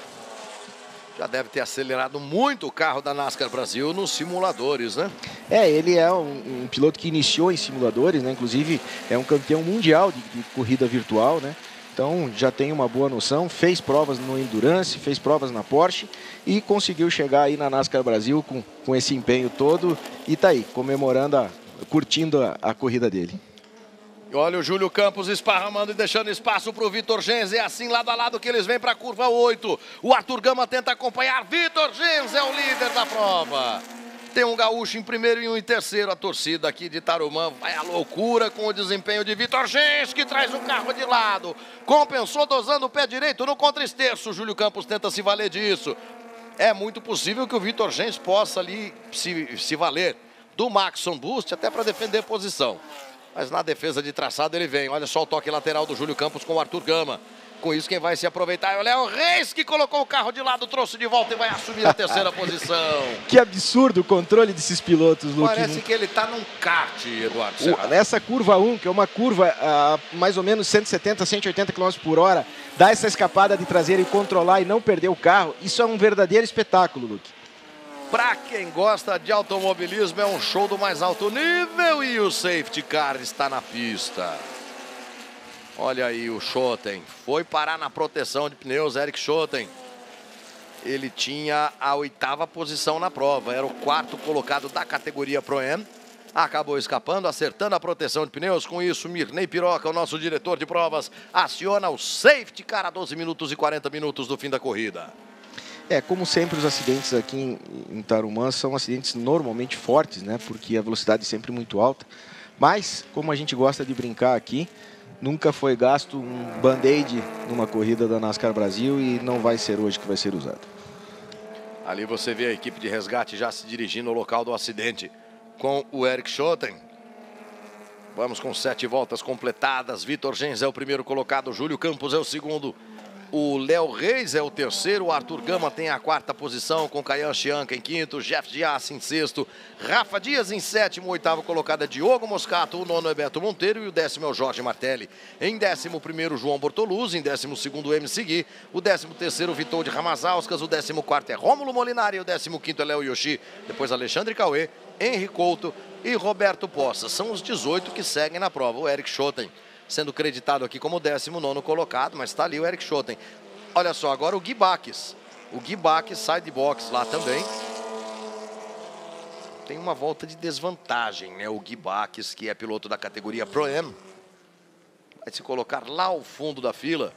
Já deve ter acelerado muito o carro da NASCAR Brasil nos simuladores, né? Ele é um piloto que iniciou em simuladores, né? Inclusive é um campeão mundial de corrida virtual, né? Então já tem uma boa noção, fez provas no Endurance, fez provas na Porsche e conseguiu chegar aí na NASCAR Brasil com esse empenho todo e tá aí, comemorando, curtindo a corrida dele. Olha o Júlio Campos esparramando e deixando espaço para o Vitor Gens. É assim lado a lado que eles vêm para a curva 8. O Arthur Gama tenta acompanhar. Vitor Gens é o líder da prova. Tem um gaúcho em primeiro e um em terceiro. A torcida aqui de Tarumã vai à loucura com o desempenho de Vitor Gens, que traz o carro de lado. Compensou dosando o pé direito no contra-esterço. Júlio Campos tenta se valer disso. É muito possível que o Vitor Gens possa ali se valer do Maxon Boost até para defender a posição. Mas na defesa de traçado ele vem. Olha só o toque lateral do Júlio Campos com o Arthur Gama. Com isso quem vai se aproveitar é o Léo Reis, que colocou o carro de lado, trouxe de volta e vai assumir a terceira posição. Que absurdo o controle desses pilotos, Luque. Parece que ele está num kart, Eduardo Serra. Nessa curva 1, que é uma curva a mais ou menos 170, 180 km por hora, dá essa escapada de traseira e controlar e não perder o carro, isso é um verdadeiro espetáculo, Luque. Para quem gosta de automobilismo, é um show do mais alto nível e o safety car está na pista. Olha aí o Schotten, foi parar na proteção de pneus, Eric Schotten. Ele tinha a 8ª posição na prova, era o 4º colocado da categoria Pro-Am. Acabou escapando, acertando a proteção de pneus. Com isso, Mirnei Piroca, o nosso diretor de provas, aciona o safety car a 12 minutos e 40 minutos do fim da corrida. Como sempre, os acidentes aqui em Tarumã são acidentes normalmente fortes, né? Porque a velocidade é sempre muito alta. Mas, como a gente gosta de brincar aqui, nunca foi gasto um band-aid numa corrida da NASCAR Brasil e não vai ser hoje que vai ser usado. Ali você vê a equipe de resgate já se dirigindo ao local do acidente com o Eric Schotten. Vamos com 7 voltas completadas. Vitor Gens é o primeiro colocado, Júlio Campos é o segundo. O Léo Reis é o terceiro, o Arthur Gama tem a quarta posição, com Kayan Chianca em quinto, Jeff Dias em sexto, Rafa Dias em sétimo, oitavo colocado é Diogo Moscato, o nono é Beto Monteiro e o décimo é o Jorge Martelli. Em 11º, João Bortoluzzi, em 12º, MC Gui, o 13º, Vitor de Ramazauskas, o 14º é Rômulo Molinari, o 15º é Léo Yoshi, depois Alexandre Cauê, Henri Couto e Roberto Poça. São os 18 que seguem na prova. O Eric Schotten sendo creditado aqui como 19º colocado, mas está ali o Eric Schotten. Olha só, agora o Gui Baques. O Gui Baques sai de box lá também. Tem uma volta de desvantagem, né? O Gui Baques, que é piloto da categoria Pro-Am, vai se colocar lá ao fundo da fila.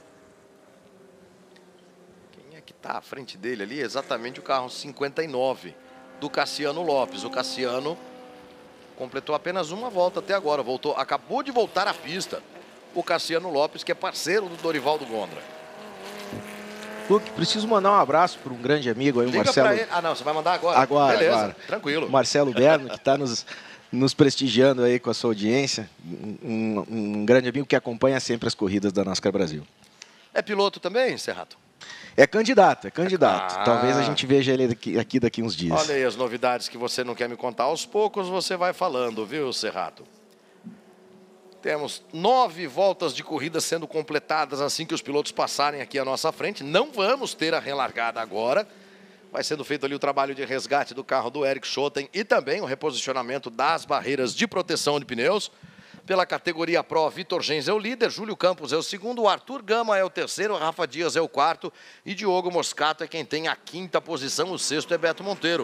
Quem é que está à frente dele ali? Exatamente o carro 59 do Cassiano Lopes. O Cassiano completou apenas uma volta até agora. Acabou de voltar à pista. O Cassiano Lopes, que é parceiro do Dorivaldo Gondra. Luke, preciso mandar um abraço para um grande amigo aí, o Marcelo. Pra ele. Ah, não, você vai mandar agora? Beleza, agora. Tranquilo. Marcelo Berno, que está nos prestigiando aí com a sua audiência. Um grande amigo que acompanha sempre as corridas da NASCAR Brasil. É piloto também, Serrato? É candidato, é candidato. Ah. Talvez a gente veja ele aqui daqui uns dias. Olha aí as novidades que você não quer me contar. Aos poucos você vai falando, viu, Serrato? Temos 9 voltas de corrida sendo completadas assim que os pilotos passarem aqui à nossa frente. Não vamos ter a relargada agora. Vai sendo feito ali o trabalho de resgate do carro do Eric Schotten e também o reposicionamento das barreiras de proteção de pneus. Pela categoria Pro, Vitor Gens é o líder, Júlio Campos é o segundo, Arthur Gama é o terceiro, Rafa Dias é o quarto e Diogo Moscato é quem tem a quinta posição, o sexto é Beto Monteiro.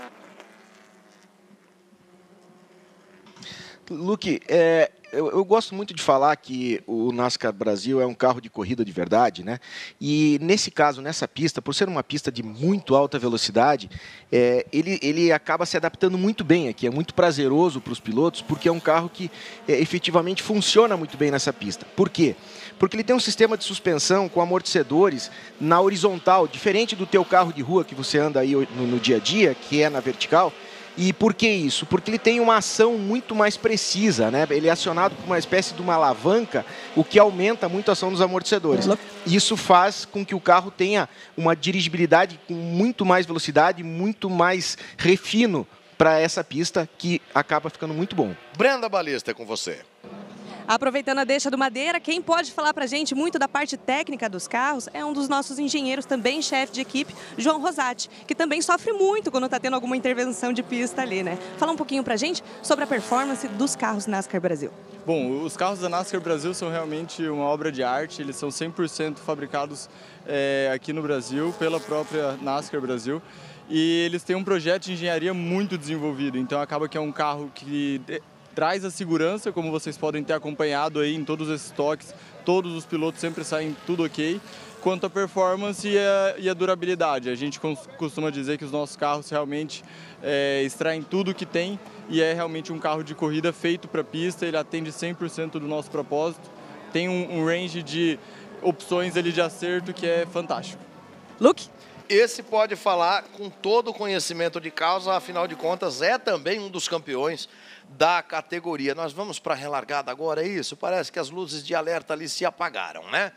Luke, eu gosto muito de falar que o NASCAR Brasil é um carro de corrida de verdade, né? E nesse caso, nessa pista, por ser uma pista de muito alta velocidade, ele acaba se adaptando muito bem aqui. É muito prazeroso para os pilotos, porque é um carro que efetivamente funciona muito bem nessa pista. Por quê? Porque ele tem um sistema de suspensão com amortecedores na horizontal, diferente do teu carro de rua que você anda aí no dia a dia, que é na vertical. E por que isso? Porque ele tem uma ação muito mais precisa, né? Ele é acionado por uma espécie de uma alavanca, o que aumenta muito a ação dos amortecedores. Isso faz com que o carro tenha uma dirigibilidade com muito mais velocidade, muito mais refino para essa pista, que acaba ficando muito bom. Brenda Balista, é com você. Aproveitando a deixa do Madeira, quem pode falar pra gente muito da parte técnica dos carros é um dos nossos engenheiros, também chefe de equipe, João Rosati, que também sofre muito quando está tendo alguma intervenção de pista ali, né? Fala um pouquinho pra gente sobre a performance dos carros NASCAR Brasil. Bom, os carros da NASCAR Brasil são realmente uma obra de arte, eles são 100% fabricados aqui no Brasil, pela própria NASCAR Brasil. E eles têm um projeto de engenharia muito desenvolvido, então acaba que é um carro que traz a segurança, como vocês podem ter acompanhado aí em todos esses toques, todos os pilotos sempre saem tudo ok. Quanto à performance e a durabilidade, a gente costuma dizer que os nossos carros realmente extraem tudo que tem e é realmente um carro de corrida feito para pista, ele atende 100% do nosso propósito, tem um range de opções ali de acerto que é fantástico. Luke? Esse pode falar com todo o conhecimento de causa, afinal de contas é também um dos campeões da categoria. Nós vamos para a relargada agora, é isso? Parece que as luzes de alerta ali se apagaram, né?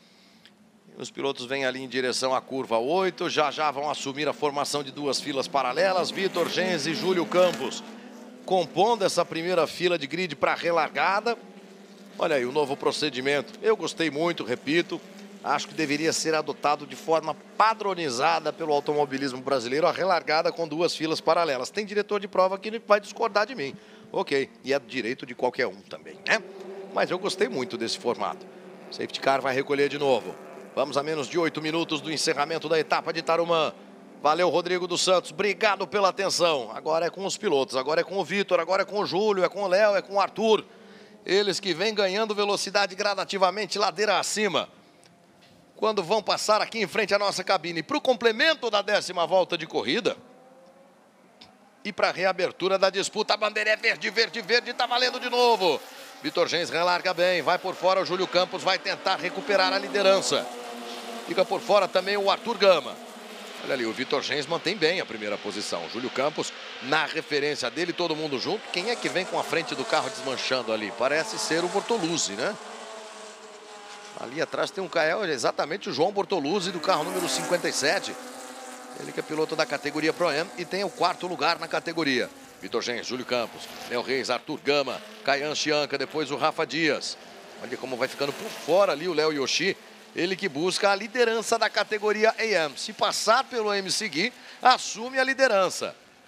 Os pilotos vêm ali em direção à curva 8, já vão assumir a formação de duas filas paralelas, Vitor Gens e Júlio Campos compondo essa primeira fila de grid para a relargada. Olha aí o novo procedimento, eu gostei muito, repito, acho que deveria ser adotado de forma padronizada pelo automobilismo brasileiro, a relargada com duas filas paralelas. Tem diretor de prova que vai discordar de mim. Ok, e é direito de qualquer um também, né? Mas eu gostei muito desse formato. Safety car vai recolher de novo. Vamos a menos de 8 minutos do encerramento da etapa de Tarumã. Valeu, Rodrigo dos Santos, obrigado pela atenção. Agora é com os pilotos, agora é com o Vitor, agora é com o Júlio, é com o Léo, é com o Arthur. Eles que vêm ganhando velocidade gradativamente ladeira acima. Quando vão passar aqui em frente à nossa cabine para o complemento da 10ª volta de corrida e para a reabertura da disputa, a bandeira é verde, verde, verde, está valendo de novo. Vitor Gens relarga bem, vai por fora, o Júlio Campos vai tentar recuperar a liderança. Fica por fora também o Arthur Gama. Olha ali, o Vitor Gens mantém bem a primeira posição. O Júlio Campos, na referência dele, todo mundo junto. Quem é que vem com a frente do carro desmanchando ali? Parece ser o Bortoluzzi, né? Ali atrás tem um Kael, exatamente o João Bortoluzzi do carro número 57. Ele que é piloto da categoria Pro-Am e tem o 4º lugar na categoria. Vitor Gens, Júlio Campos, Léo Reis, Arthur Gama, Kayan Chianca, depois o Rafa Dias. Olha como vai ficando por fora ali o Léo Yoshi. Ele que busca a liderança da categoria AM. Se passar pelo MC Gui, assume a liderança.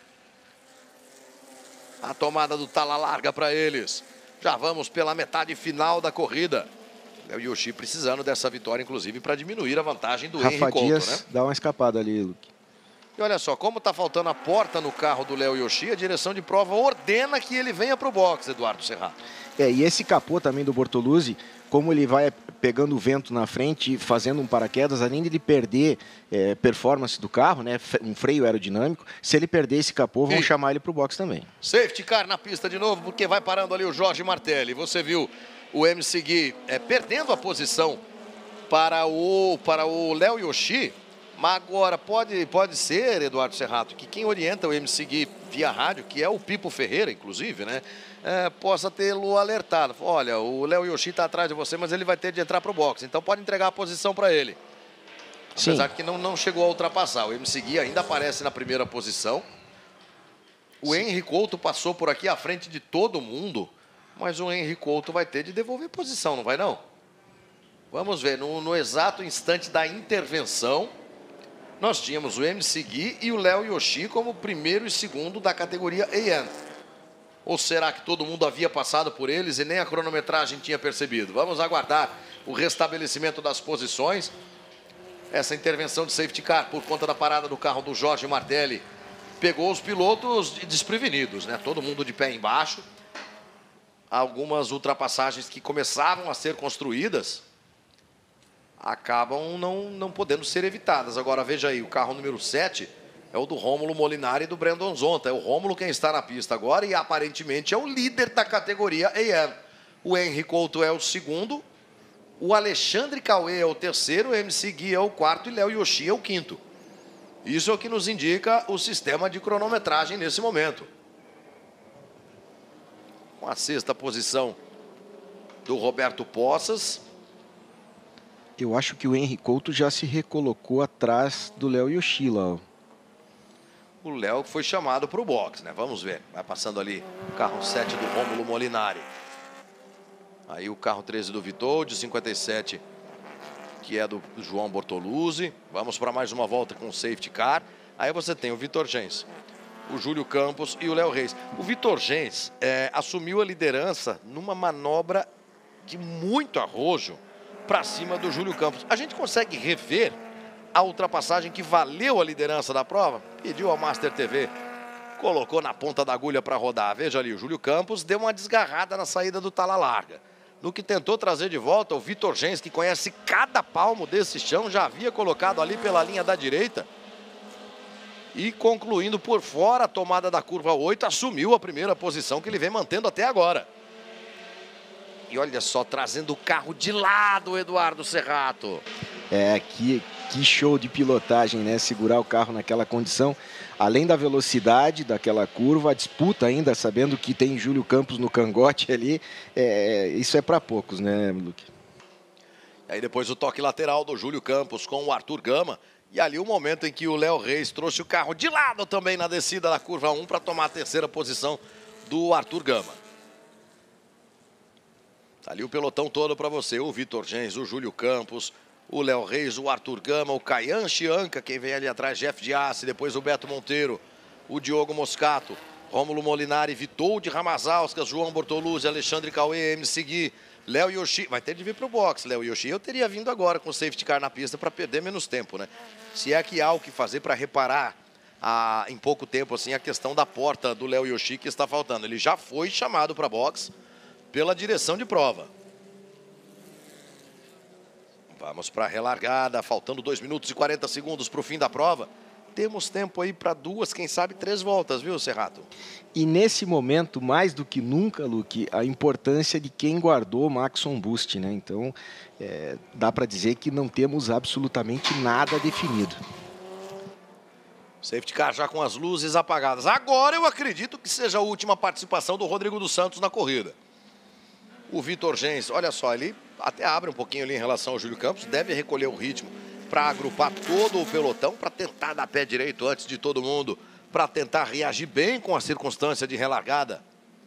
A tomada do tala larga para eles. Já vamos pela metade final da corrida. Léo Yoshi precisando dessa vitória, inclusive, para diminuir a vantagem do Henry Couto, Dias, né? dá uma escapada ali, Luke. E olha só, como está faltando a porta no carro do Léo Yoshi, a direção de prova ordena que ele venha para o box, Eduardo Serrato. E esse capô também do Bortoluzzi, como ele vai pegando o vento na frente e fazendo um paraquedas, além de ele perder performance do carro, né, um freio aerodinâmico, se ele perder esse capô, vão chamar ele para o box também. Safety car na pista de novo, porque vai parando ali o Jorge Martelli. Você viu o MC Gui perdendo a posição para o Léo Yoshi, mas agora pode ser, Eduardo Serrato, que quem orienta o MC Gui via rádio, que é o Pipo Ferreira, inclusive, né, possa tê-lo alertado. Olha, o Léo Yoshi está atrás de você, mas ele vai ter de entrar para o box, então pode entregar a posição para ele. Sim. Apesar que não chegou a ultrapassar. O MC Gui ainda aparece na primeira posição. O Henry Couto passou por aqui à frente de todo mundo, mas o Henry Couto vai ter de devolver posição, não vai não? Vamos ver, no exato instante da intervenção, nós tínhamos o MC Gui e o Léo Yoshi como primeiro e segundo da categoria AM. Ou será que todo mundo havia passado por eles e nem a cronometragem tinha percebido? Vamos aguardar o restabelecimento das posições. Essa intervenção de safety car por conta da parada do carro do Jorge Martelli pegou os pilotos desprevenidos, né? Todo mundo de pé embaixo. Algumas ultrapassagens que começavam a ser construídas acabam não podendo ser evitadas. Agora veja aí, o carro número 7 é o do Rômulo Molinari e do Brandon Zonta. É o Rômulo quem está na pista agora e aparentemente é o líder da categoria AM. O Henry Couto é o segundo, o Alexandre Cauê é o terceiro, o MC Gui é o quarto e Léo Yoshi é o quinto. Isso é o que nos indica o sistema de cronometragem nesse momento. Com a sexta posição do Roberto Poças. Eu acho que o Henry Couto já se recolocou atrás do Léo Yoshi lá. O Léo foi chamado para o box, né? Vamos ver. Vai passando ali o carro 7 do Rômulo Molinari. Aí o carro 13 do Vitold, 57, que é do João Bortoluzzi. Vamos para mais uma volta com o safety car. Aí você tem o Vitor Gens, o Júlio Campos e o Léo Reis. O Vitor Gens assumiu a liderança numa manobra de muito arrojo para cima do Júlio Campos. A gente consegue rever a ultrapassagem que valeu a liderança da prova? Pediu ao Master TV, colocou na ponta da agulha para rodar. Veja ali, o Júlio Campos deu uma desgarrada na saída do tala larga. No que tentou trazer de volta, o Vitor Gens, que conhece cada palmo desse chão, já havia colocado ali pela linha da direita. E concluindo por fora a tomada da curva 8, assumiu a primeira posição que ele vem mantendo até agora. E olha só, trazendo o carro de lado, Eduardo Serrato. Que show de pilotagem, né? Segurar o carro naquela condição. Além da velocidade daquela curva, a disputa ainda, sabendo que tem Júlio Campos no cangote ali, isso é para poucos, né, Luke? Aí depois o toque lateral do Júlio Campos com o Arthur Gama. E ali o momento em que o Léo Reis trouxe o carro de lado também na descida da curva 1 para tomar a terceira posição do Arthur Gama. Tá ali o pelotão todo para você, o Vitor Gens, o Júlio Campos, o Léo Reis, o Arthur Gama, o Kayan Chianca, quem vem ali atrás, Jeff Diassi, depois o Beto Monteiro, o Diogo Moscato, Rômulo Molinari, Vitold Ramazauskas, João Bortoluzzi, Alexandre Cauê, MC Gui, Léo Yoshi. Vai ter de vir para o box, Léo Yoshi. Eu teria vindo agora com o safety car na pista para perder menos tempo, né? Se é que há o que fazer para reparar em pouco tempo assim a questão da porta do Léo Yoshi que está faltando. Ele já foi chamado para box pela direção de prova. Vamos para a relargada, faltando 2 minutos e 40 segundos para o fim da prova. Temos tempo aí para 2, quem sabe 3 voltas, viu, Serrato? E nesse momento, mais do que nunca, Luke, a importância de quem guardou o Maxon Boost, né? Então, dá para dizer que não temos absolutamente nada definido. Safety car já com as luzes apagadas. Agora eu acredito que seja a última participação do Rodrigo dos Santos na corrida. O Vitor Gens, olha só, ele até abre um pouquinho ali em relação ao Júlio Campos, deve recolher o ritmo para agrupar todo o pelotão, para tentar dar pé direito antes de todo mundo, para tentar reagir bem com a circunstância de relargada.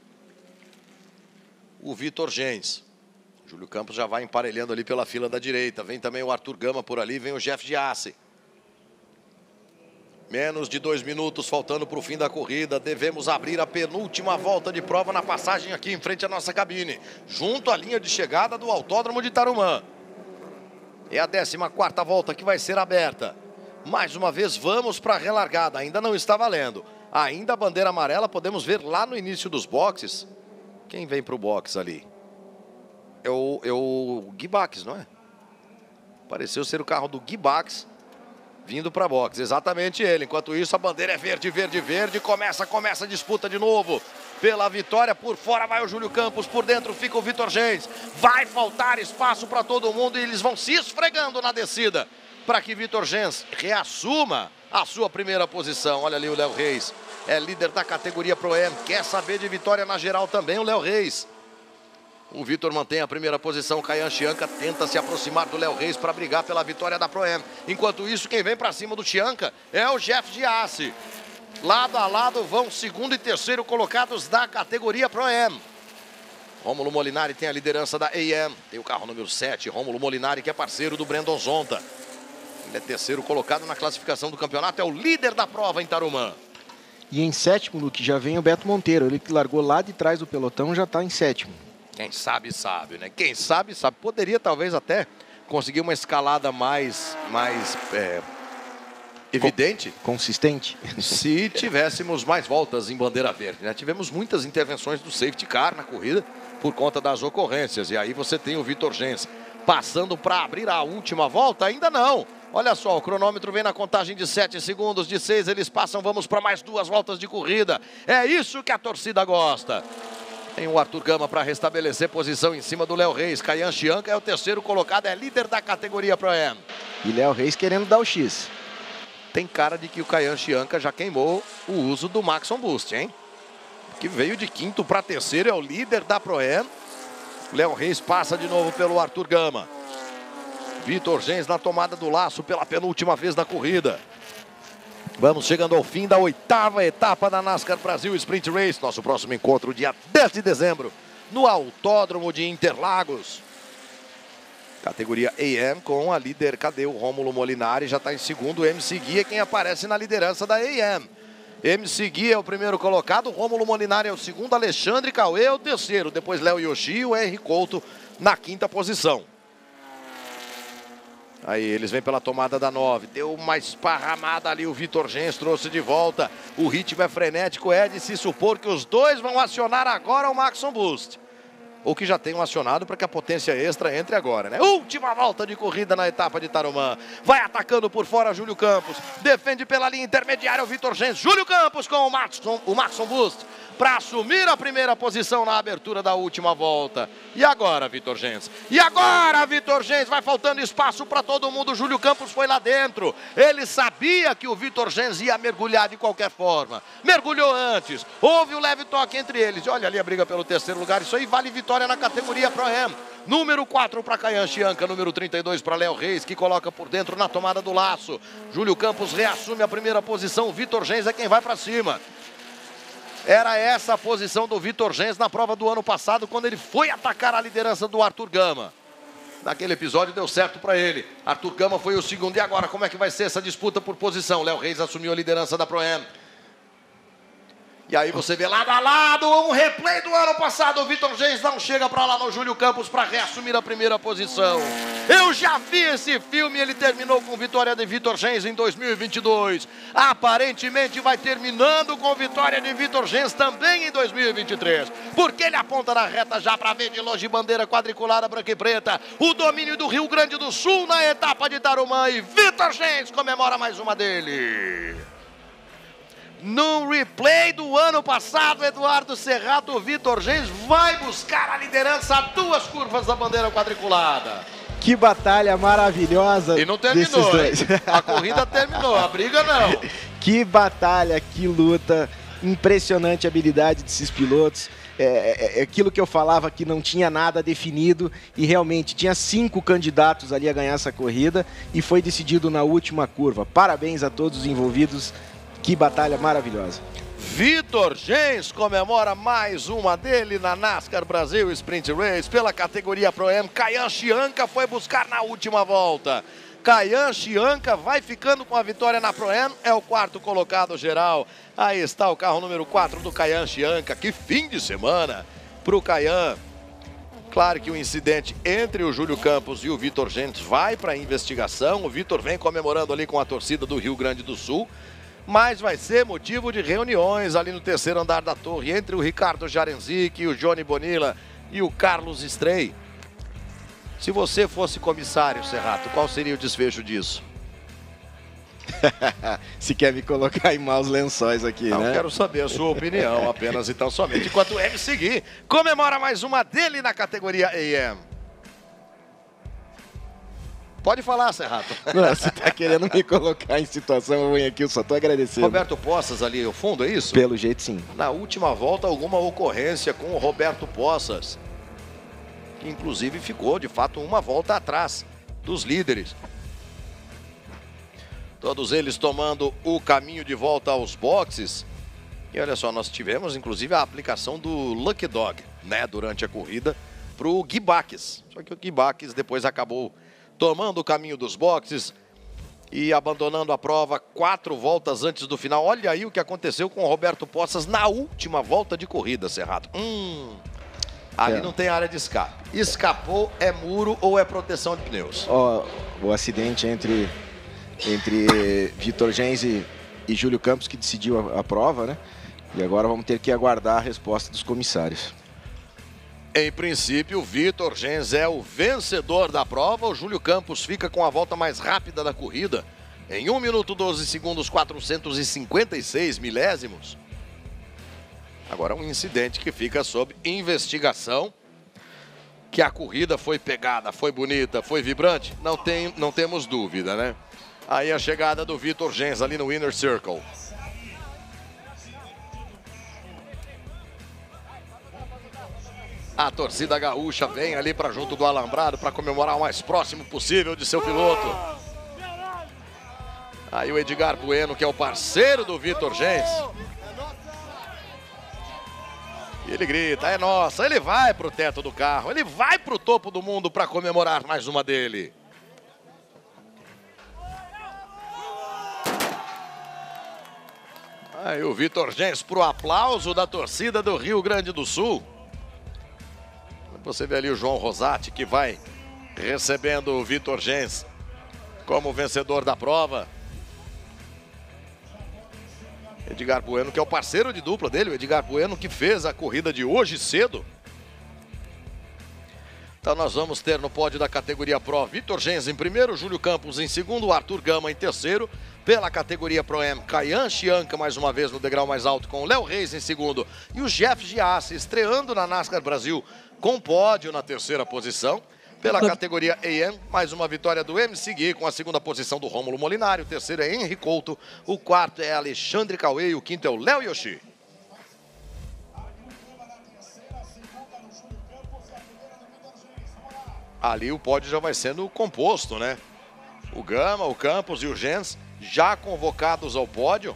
O Vitor Gens. Júlio Campos já vai emparelhando ali pela fila da direita. Vem também o Arthur Gama por ali, vem o Jeff Giassi. Menos de 2 minutos faltando para o fim da corrida. Devemos abrir a penúltima volta de prova na passagem aqui em frente à nossa cabine, junto à linha de chegada do Autódromo de Tarumã. É a 14ª volta que vai ser aberta. Mais uma vez vamos para a relargada. Ainda não está valendo. Ainda a bandeira amarela podemos ver lá no início dos boxes. Quem vem para o box ali? É o Gui Bax, não é? Pareceu ser o carro do Gui Bax vindo para box. Exatamente ele. Enquanto isso, a bandeira é verde, verde, verde. Começa a disputa de novo. Pela vitória, por fora vai o Júlio Campos, por dentro fica o Vitor Gens. Vai faltar espaço para todo mundo e eles vão se esfregando na descida para que Vitor Gens reassuma a sua primeira posição. Olha ali o Léo Reis. É líder da categoria Pro-Am. Quer saber de vitória na geral também o Léo Reis. O Vitor mantém a primeira posição. Kayan Chianca tenta se aproximar do Léo Reis para brigar pela vitória da Pro-Am. Enquanto isso, quem vem para cima do Chianca é o Jeff Giassi. Lado a lado vão segundo e terceiro colocados da categoria Pro-Am. Rômulo Molinari tem a liderança da AM. Tem o carro número 7, Rômulo Molinari, que é parceiro do Brandon Zonta. Ele é terceiro colocado na classificação do campeonato. É o líder da prova em Tarumã. E em sétimo, Luque, já vem o Beto Monteiro. Ele que largou lá de trás do pelotão já está em sétimo. Quem sabe, sabe, né? Quem sabe, sabe. Poderia talvez até conseguir uma escalada mais evidente. Consistente. Se tivéssemos mais voltas em bandeira verde, né? Tivemos muitas intervenções do safety car na corrida por conta das ocorrências. E aí você tem o Vitor Gens passando para abrir a última volta. Ainda não. Olha só, o cronômetro vem na contagem de 7 segundos, de 6 eles passam, vamos para mais 2 voltas de corrida. É isso que a torcida gosta. Tem o Arthur Gama para restabelecer posição em cima do Léo Reis. Kayan Chianca é o terceiro colocado, é líder da categoria Pro-Am. E Léo Reis querendo dar o X. Tem cara de que o Kayan Chianca já queimou o uso do Maxon Boost, hein? Que veio de quinto para terceiro, é o líder da Pro-Am. Léo Reis passa de novo pelo Arthur Gama. Vitor Gens na tomada do laço pela penúltima vez na corrida. Vamos chegando ao fim da 8ª etapa da NASCAR Brasil Sprint Race. Nosso próximo encontro, dia 10 de dezembro, no Autódromo de Interlagos. Categoria AM com a líder, cadê o Rômulo Molinari? Já está em segundo, o MC Gui é quem aparece na liderança da AM. MC Gui é o primeiro colocado, Rômulo Molinari é o segundo, Alexandre Cauê é o terceiro. Depois Léo Yoshi e o R. Couto na 5ª posição. Aí eles vêm pela tomada da 9. Deu uma esparramada ali, o Vitor Gens trouxe de volta. O ritmo é frenético, é de se supor que os dois vão acionar agora o Maxon Boost. Ou que já tenham acionado para que a potência extra entre agora, né? Última volta de corrida na etapa de Tarumã. Vai atacando por fora Júlio Campos. Defende pela linha intermediária o Vitor Gens. Júlio Campos com o Maxon Boost para assumir a primeira posição na abertura da última volta. E agora, Vitor Gens? E agora, Vitor Gens? Vai faltando espaço para todo mundo. O Júlio Campos foi lá dentro. Ele sabia que o Vitor Gens ia mergulhar de qualquer forma. Mergulhou antes. Houve um leve toque entre eles. Olha ali a briga pelo terceiro lugar. Isso aí vale vitória na categoria Pro-Am. Número 4 para Kayan Chianca, número 32 para Léo Reis, que coloca por dentro na tomada do laço. Júlio Campos reassume a primeira posição. O Vitor Gens é quem vai para cima. Era essa a posição do Vitor Gens na prova do ano passado, quando ele foi atacar a liderança do Arthur Gama. Naquele episódio deu certo para ele. Arthur Gama foi o segundo. E agora, como é que vai ser essa disputa por posição? Léo Reis assumiu a liderança da Pro-Am. E aí você vê lado a lado, um replay do ano passado. O Vitor Gens não chega para lá no Júlio Campos para reassumir a primeira posição. Eu já vi esse filme, ele terminou com vitória de Vitor Gens em 2022. Aparentemente vai terminando com vitória de Vitor Gens também em 2023. Porque ele aponta na reta já para ver de longe bandeira quadriculada branca e preta. O domínio do Rio Grande do Sul na etapa de Tarumã. E Vitor Gens comemora mais uma dele. No replay do ano passado, Eduardo Serrato, o Vitor Gens vai buscar a liderança a 2 curvas da bandeira quadriculada. Que batalha maravilhosa. E não terminou, hein? A corrida terminou, a briga não. Que batalha, que luta. Impressionante a habilidade desses pilotos. É aquilo que eu falava, que não tinha nada definido e realmente tinha 5 candidatos ali a ganhar essa corrida e foi decidido na última curva. Parabéns a todos os envolvidos. Que batalha maravilhosa. Vitor Gens comemora mais uma dele na NASCAR Brasil Sprint Race pela categoria Pro-Am. Kayan Chianca foi buscar na última volta. Kayan Chianca vai ficando com a vitória na Pro-Am, é o 4º colocado geral. Aí está o carro número 4 do Kayan Chianca. Que fim de semana para o Kayan. Claro que o incidente entre o Júlio Campos e o Vitor Gens vai para a investigação. O Vitor vem comemorando ali com a torcida do Rio Grande do Sul. Mas vai ser motivo de reuniões ali no 3º andar da torre entre o Ricardo Jarenzic, o Johnny Bonilla e o Carlos Strey. Se você fosse comissário, Serrato, qual seria o desfecho disso? Se quer me colocar em maus lençóis aqui, Não, né? quero saber a sua opinião, apenas e tão somente. Enquanto o MC comemora mais uma dele na categoria AM. Pode falar, Serrato. Não, você tá querendo me colocar em situação ruim aqui, eu só tô agradecendo. Roberto Poças ali ao fundo, é isso? Pelo jeito, sim. Na última volta, alguma ocorrência com o Roberto Poças, que inclusive ficou, de fato, uma volta atrás dos líderes. Todos eles tomando o caminho de volta aos boxes. E olha só, nós tivemos, inclusive, a aplicação do Lucky Dog, né, durante a corrida, para o Gui Baques. Só que o Gui Baques depois acabou tomando o caminho dos boxes e abandonando a prova 4 voltas antes do final. Olha aí o que aconteceu com o Roberto Poças na última volta de corrida, Serrato. Ali não tem área de escape. Escapou, é muro ou é proteção de pneus? Ó, o acidente entre Vitor Gens e Júlio Campos que decidiu a prova, né? E agora vamos ter que aguardar a resposta dos comissários. Em princípio, o Vitor Gens é o vencedor da prova. O Júlio Campos fica com a volta mais rápida da corrida. Em 1 minuto 12 segundos 456 milésimos. Agora um incidente que fica sob investigação. Que a corrida foi pegada, foi bonita, foi vibrante. Não temos dúvida, né? Aí a chegada do Vitor Gens ali no Inner Circle. A torcida gaúcha vem ali para junto do alambrado para comemorar o mais próximo possível de seu piloto. Aí o Edgar Bueno, que é o parceiro do Vitor Gens. E ele grita, é nossa. Ele vai para o teto do carro, ele vai para o topo do mundo para comemorar mais uma dele. Aí o Vitor Gens para o aplauso da torcida do Rio Grande do Sul. Você vê ali o João Rosati que vai recebendo o Vitor Gens como vencedor da prova. Edgar Bueno, que é o parceiro de dupla dele, o Edgar Bueno que fez a corrida de hoje cedo. Então nós vamos ter no pódio da categoria Pro, Vitor Gens em primeiro, Júlio Campos em segundo, Arthur Gama em terceiro. Pela categoria Pro-Am, Kayan Chianca mais uma vez no degrau mais alto com o Léo Reis em segundo. E o Jeff Giassi estreando na NASCAR Brasil com pódio na terceira posição. Pela categoria AM, mais uma vitória do MC Gui com a segunda posição do Rômulo Molinari. O terceiro é Henry Couto, o quarto é Alexandre Cauê e o quinto é o Léo Yoshi. Ali o pódio já vai sendo composto, né? O Gama, o Campos e o Gens já convocados ao pódio.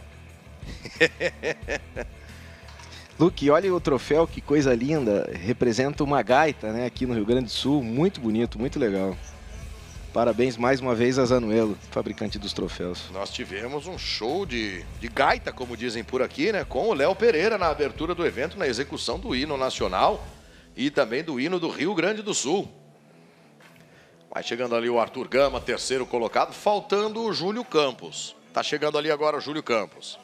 Luke, olha o troféu, que coisa linda. Representa uma gaita, né, aqui no Rio Grande do Sul. Muito bonito, muito legal. Parabéns mais uma vez a Zanuelo, fabricante dos troféus. Nós tivemos um show de gaita, como dizem por aqui, né? Com o Léo Pereira na abertura do evento, na execução do hino nacional e também do hino do Rio Grande do Sul. Vai chegando ali o Arthur Gama, terceiro colocado, faltando o Júlio Campos. Tá chegando ali agora o Júlio Campos.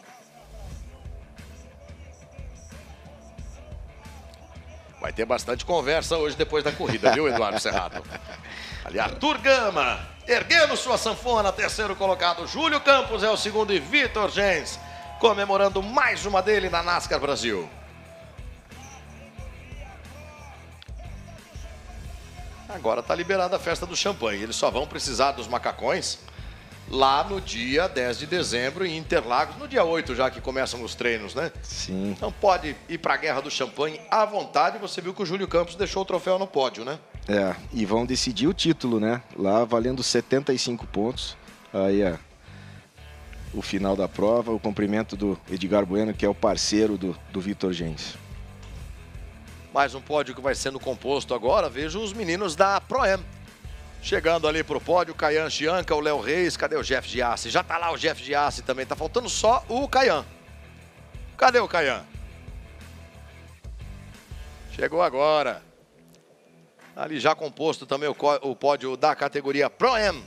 Vai ter bastante conversa hoje depois da corrida, viu, Eduardo Serrato? Ali Arthur Gama, erguendo sua sanfona, terceiro colocado. Júlio Campos é o segundo e Vitor Gens comemorando mais uma dele na NASCAR Brasil. Agora tá liberada a festa do champanhe. Eles só vão precisar dos macacões lá no dia 10 de dezembro em Interlagos, no dia 8 já que começam os treinos, né? Sim. Então pode ir para a Guerra do Champanhe à vontade. Você viu que o Júlio Campos deixou o troféu no pódio, né? É, e vão decidir o título, né? Lá valendo 75 pontos. Aí o final da prova, o cumprimento do Edgar Bueno, que é o parceiro do Vitor Gens. Mais um pódio que vai sendo composto agora. Vejo os meninos da Pro-Am chegando ali pro pódio. Caian Chianca, o Léo Reis. Cadê o Jeff Giassi? Já tá lá o Jeff Giassi também. Tá faltando só o Caian. Cadê o Caian? Chegou agora. Ali já composto também o pódio da categoria Pro-Am.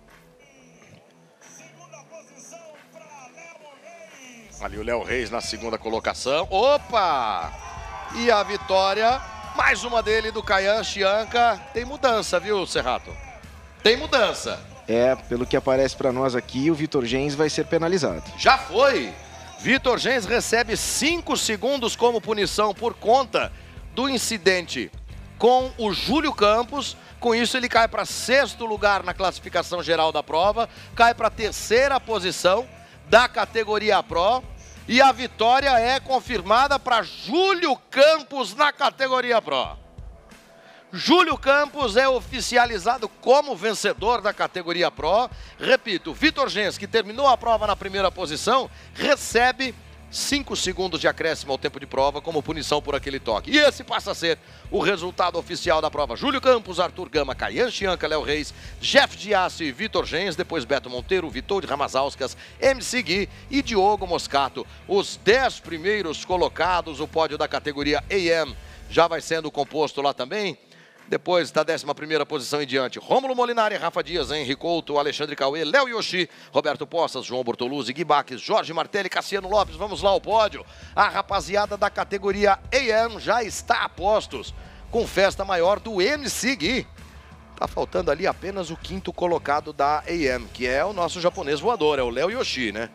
Ali o Léo Reis na segunda colocação. Opa! E a vitória, mais uma dele do Caian Chianca. Tem mudança, viu, Serrato? Tem mudança. É, pelo que aparece para nós aqui, o Vitor Gens vai ser penalizado. Já foi. Vitor Gens recebe 5 segundos como punição por conta do incidente com o Júlio Campos. Com isso, ele cai para 6º lugar na classificação geral da prova, cai para a 3ª posição da categoria Pro. E a vitória é confirmada para Júlio Campos na categoria Pro. Júlio Campos é oficializado como vencedor da categoria Pro. Repito, Vitor Gens, que terminou a prova na 1ª posição, recebe 5 segundos de acréscimo ao tempo de prova como punição por aquele toque. E esse passa a ser o resultado oficial da prova. Júlio Campos, Arthur Gama, Caian Chianca, Léo Reis, Jeff Giassi e Vitor Gens. Depois Beto Monteiro, Vitor de Ramazauskas, MC Gui e Diogo Moscato. Os 10 primeiros colocados, o pódio da categoria AM já vai sendo composto lá também. Depois da 11ª posição em diante, Rômulo Molinari, Rafa Dias, Henri Couto, Alexandre Cauê, Léo Yoshi, Roberto Poças, João Bortoluzzi, Gui Baques, Jorge Martelli, Cassiano Lopes. Vamos lá ao pódio. A rapaziada da categoria AM já está a postos, com festa maior do MC Gui. Tá faltando ali apenas o 5º colocado da AM, que é o nosso japonês voador, é o Léo Yoshi, né?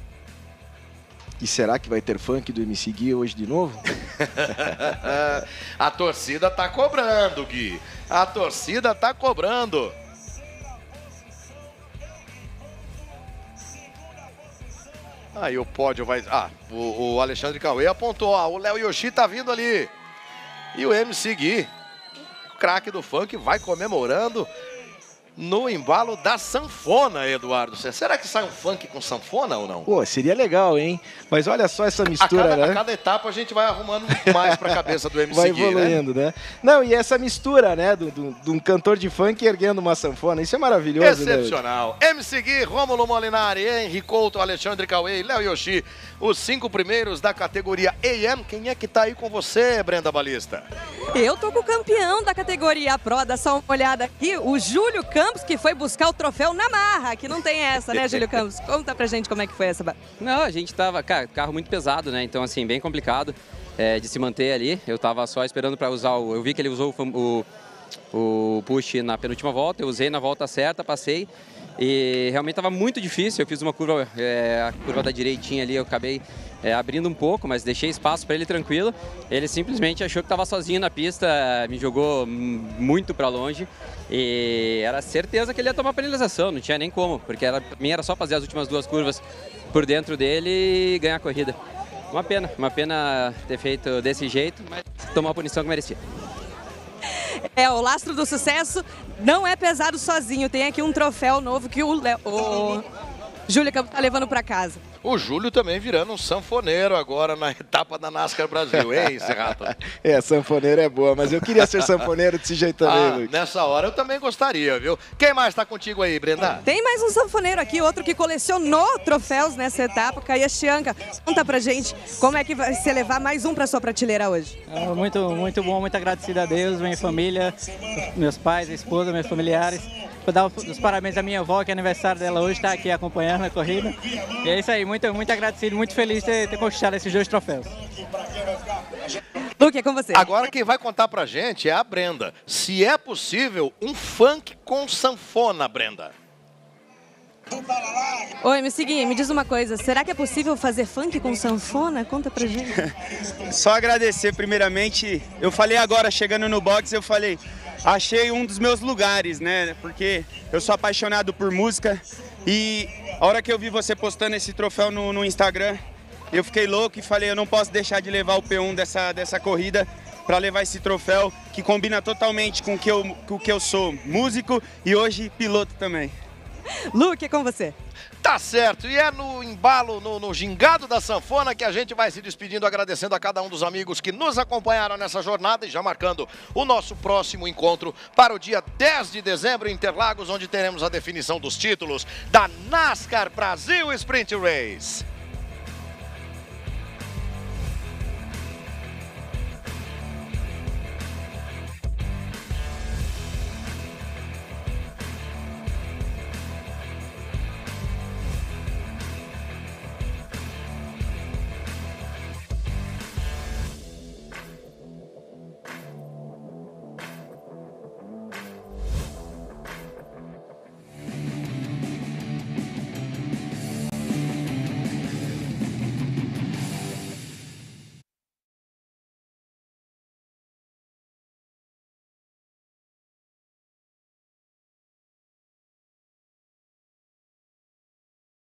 E será que vai ter funk do MC Gui hoje de novo? A torcida tá cobrando, Gui. A torcida tá cobrando. Aí o pódio vai... o Alexandre Cauê apontou. O Léo Yoshi tá vindo ali. E o MC Gui, o craque do funk, vai comemorando no embalo da sanfona, Eduardo. Será que sai um funk com sanfona ou não? Pô, seria legal, hein? Mas olha só essa mistura, né? A cada etapa a gente vai arrumando mais pra cabeça do MC vai Gui, evoluindo, né? Não, e essa mistura, né? De um cantor de funk erguendo uma sanfona. Isso é maravilhoso, excepcional, né? MC Gui, Rômulo Molinari, Henri Couto, Alexandre Cauê e Léo Yoshi. Os 5 primeiros da categoria AM. Quem é que tá aí com você, Brenda Balista? Eu tô com o campeão da categoria Pro. Dá só uma olhada aqui, o Júlio Campos, que foi buscar o troféu na marra, que não tem essa, né, Júlio Campos? Conta pra gente como é que foi essa. Não, a gente tava, cara, carro muito pesado, né? Então, assim, bem complicado de se manter ali. Eu tava só esperando pra usar eu vi que ele usou o push na penúltima volta, eu usei na volta certa, passei. E realmente estava muito difícil. Eu fiz uma curva, a curva da direitinha ali, eu acabei abrindo um pouco, mas deixei espaço para ele tranquilo. Ele simplesmente achou que estava sozinho na pista, me jogou muito para longe e era certeza que ele ia tomar penalização, não tinha nem como, porque para mim era só fazer as últimas 2 curvas por dentro dele e ganhar a corrida. Uma pena ter feito desse jeito, mas tomou a punição que merecia. O lastro do sucesso não é pesado sozinho. Tem aqui um troféu novo que o Júlio Campos tá levando para casa. O Júlio também virando um sanfoneiro agora na etapa da NASCAR Brasil, hein, Serrato? Sanfoneiro é boa, mas eu queria ser sanfoneiro desse jeito também, Luke. Nessa hora eu também gostaria, viu? Quem mais tá contigo aí, Brenda? Tem mais um sanfoneiro aqui, outro que colecionou troféus nessa etapa, Caian Chianca. Conta pra gente como é que vai ser levar mais um pra sua prateleira hoje. Muito bom, muito agradecido a Deus, minha família, meus pais, a esposa, meus familiares. Vou dar os parabéns à minha avó, que é aniversário dela hoje, está aqui acompanhando a corrida. E é isso aí, muito agradecido, muito feliz de ter conquistado esses 2 troféus. Luke, é com você. Agora quem vai contar pra gente é a Brenda. Se é possível, um funk com sanfona, Brenda. Oi, MC Gui, me diz uma coisa, será que é possível fazer funk com sanfona? Conta pra gente. Só agradecer primeiramente, eu falei agora, chegando no box, eu falei, achei um dos meus lugares, né, porque eu sou apaixonado por música E a hora que eu vi você postando esse troféu no Instagram, eu fiquei louco e falei, eu não posso deixar de levar o P1 dessa corrida para levar esse troféu que combina totalmente com o que eu sou, músico e hoje piloto também. Luke, é com você. Tá certo, e é no embalo, no gingado da sanfona que a gente vai se despedindo, agradecendo a cada um dos amigos que nos acompanharam nessa jornada e já marcando o nosso próximo encontro para o dia 10 de dezembro em Interlagos, onde teremos a definição dos títulos da NASCAR Brasil Sprint Race.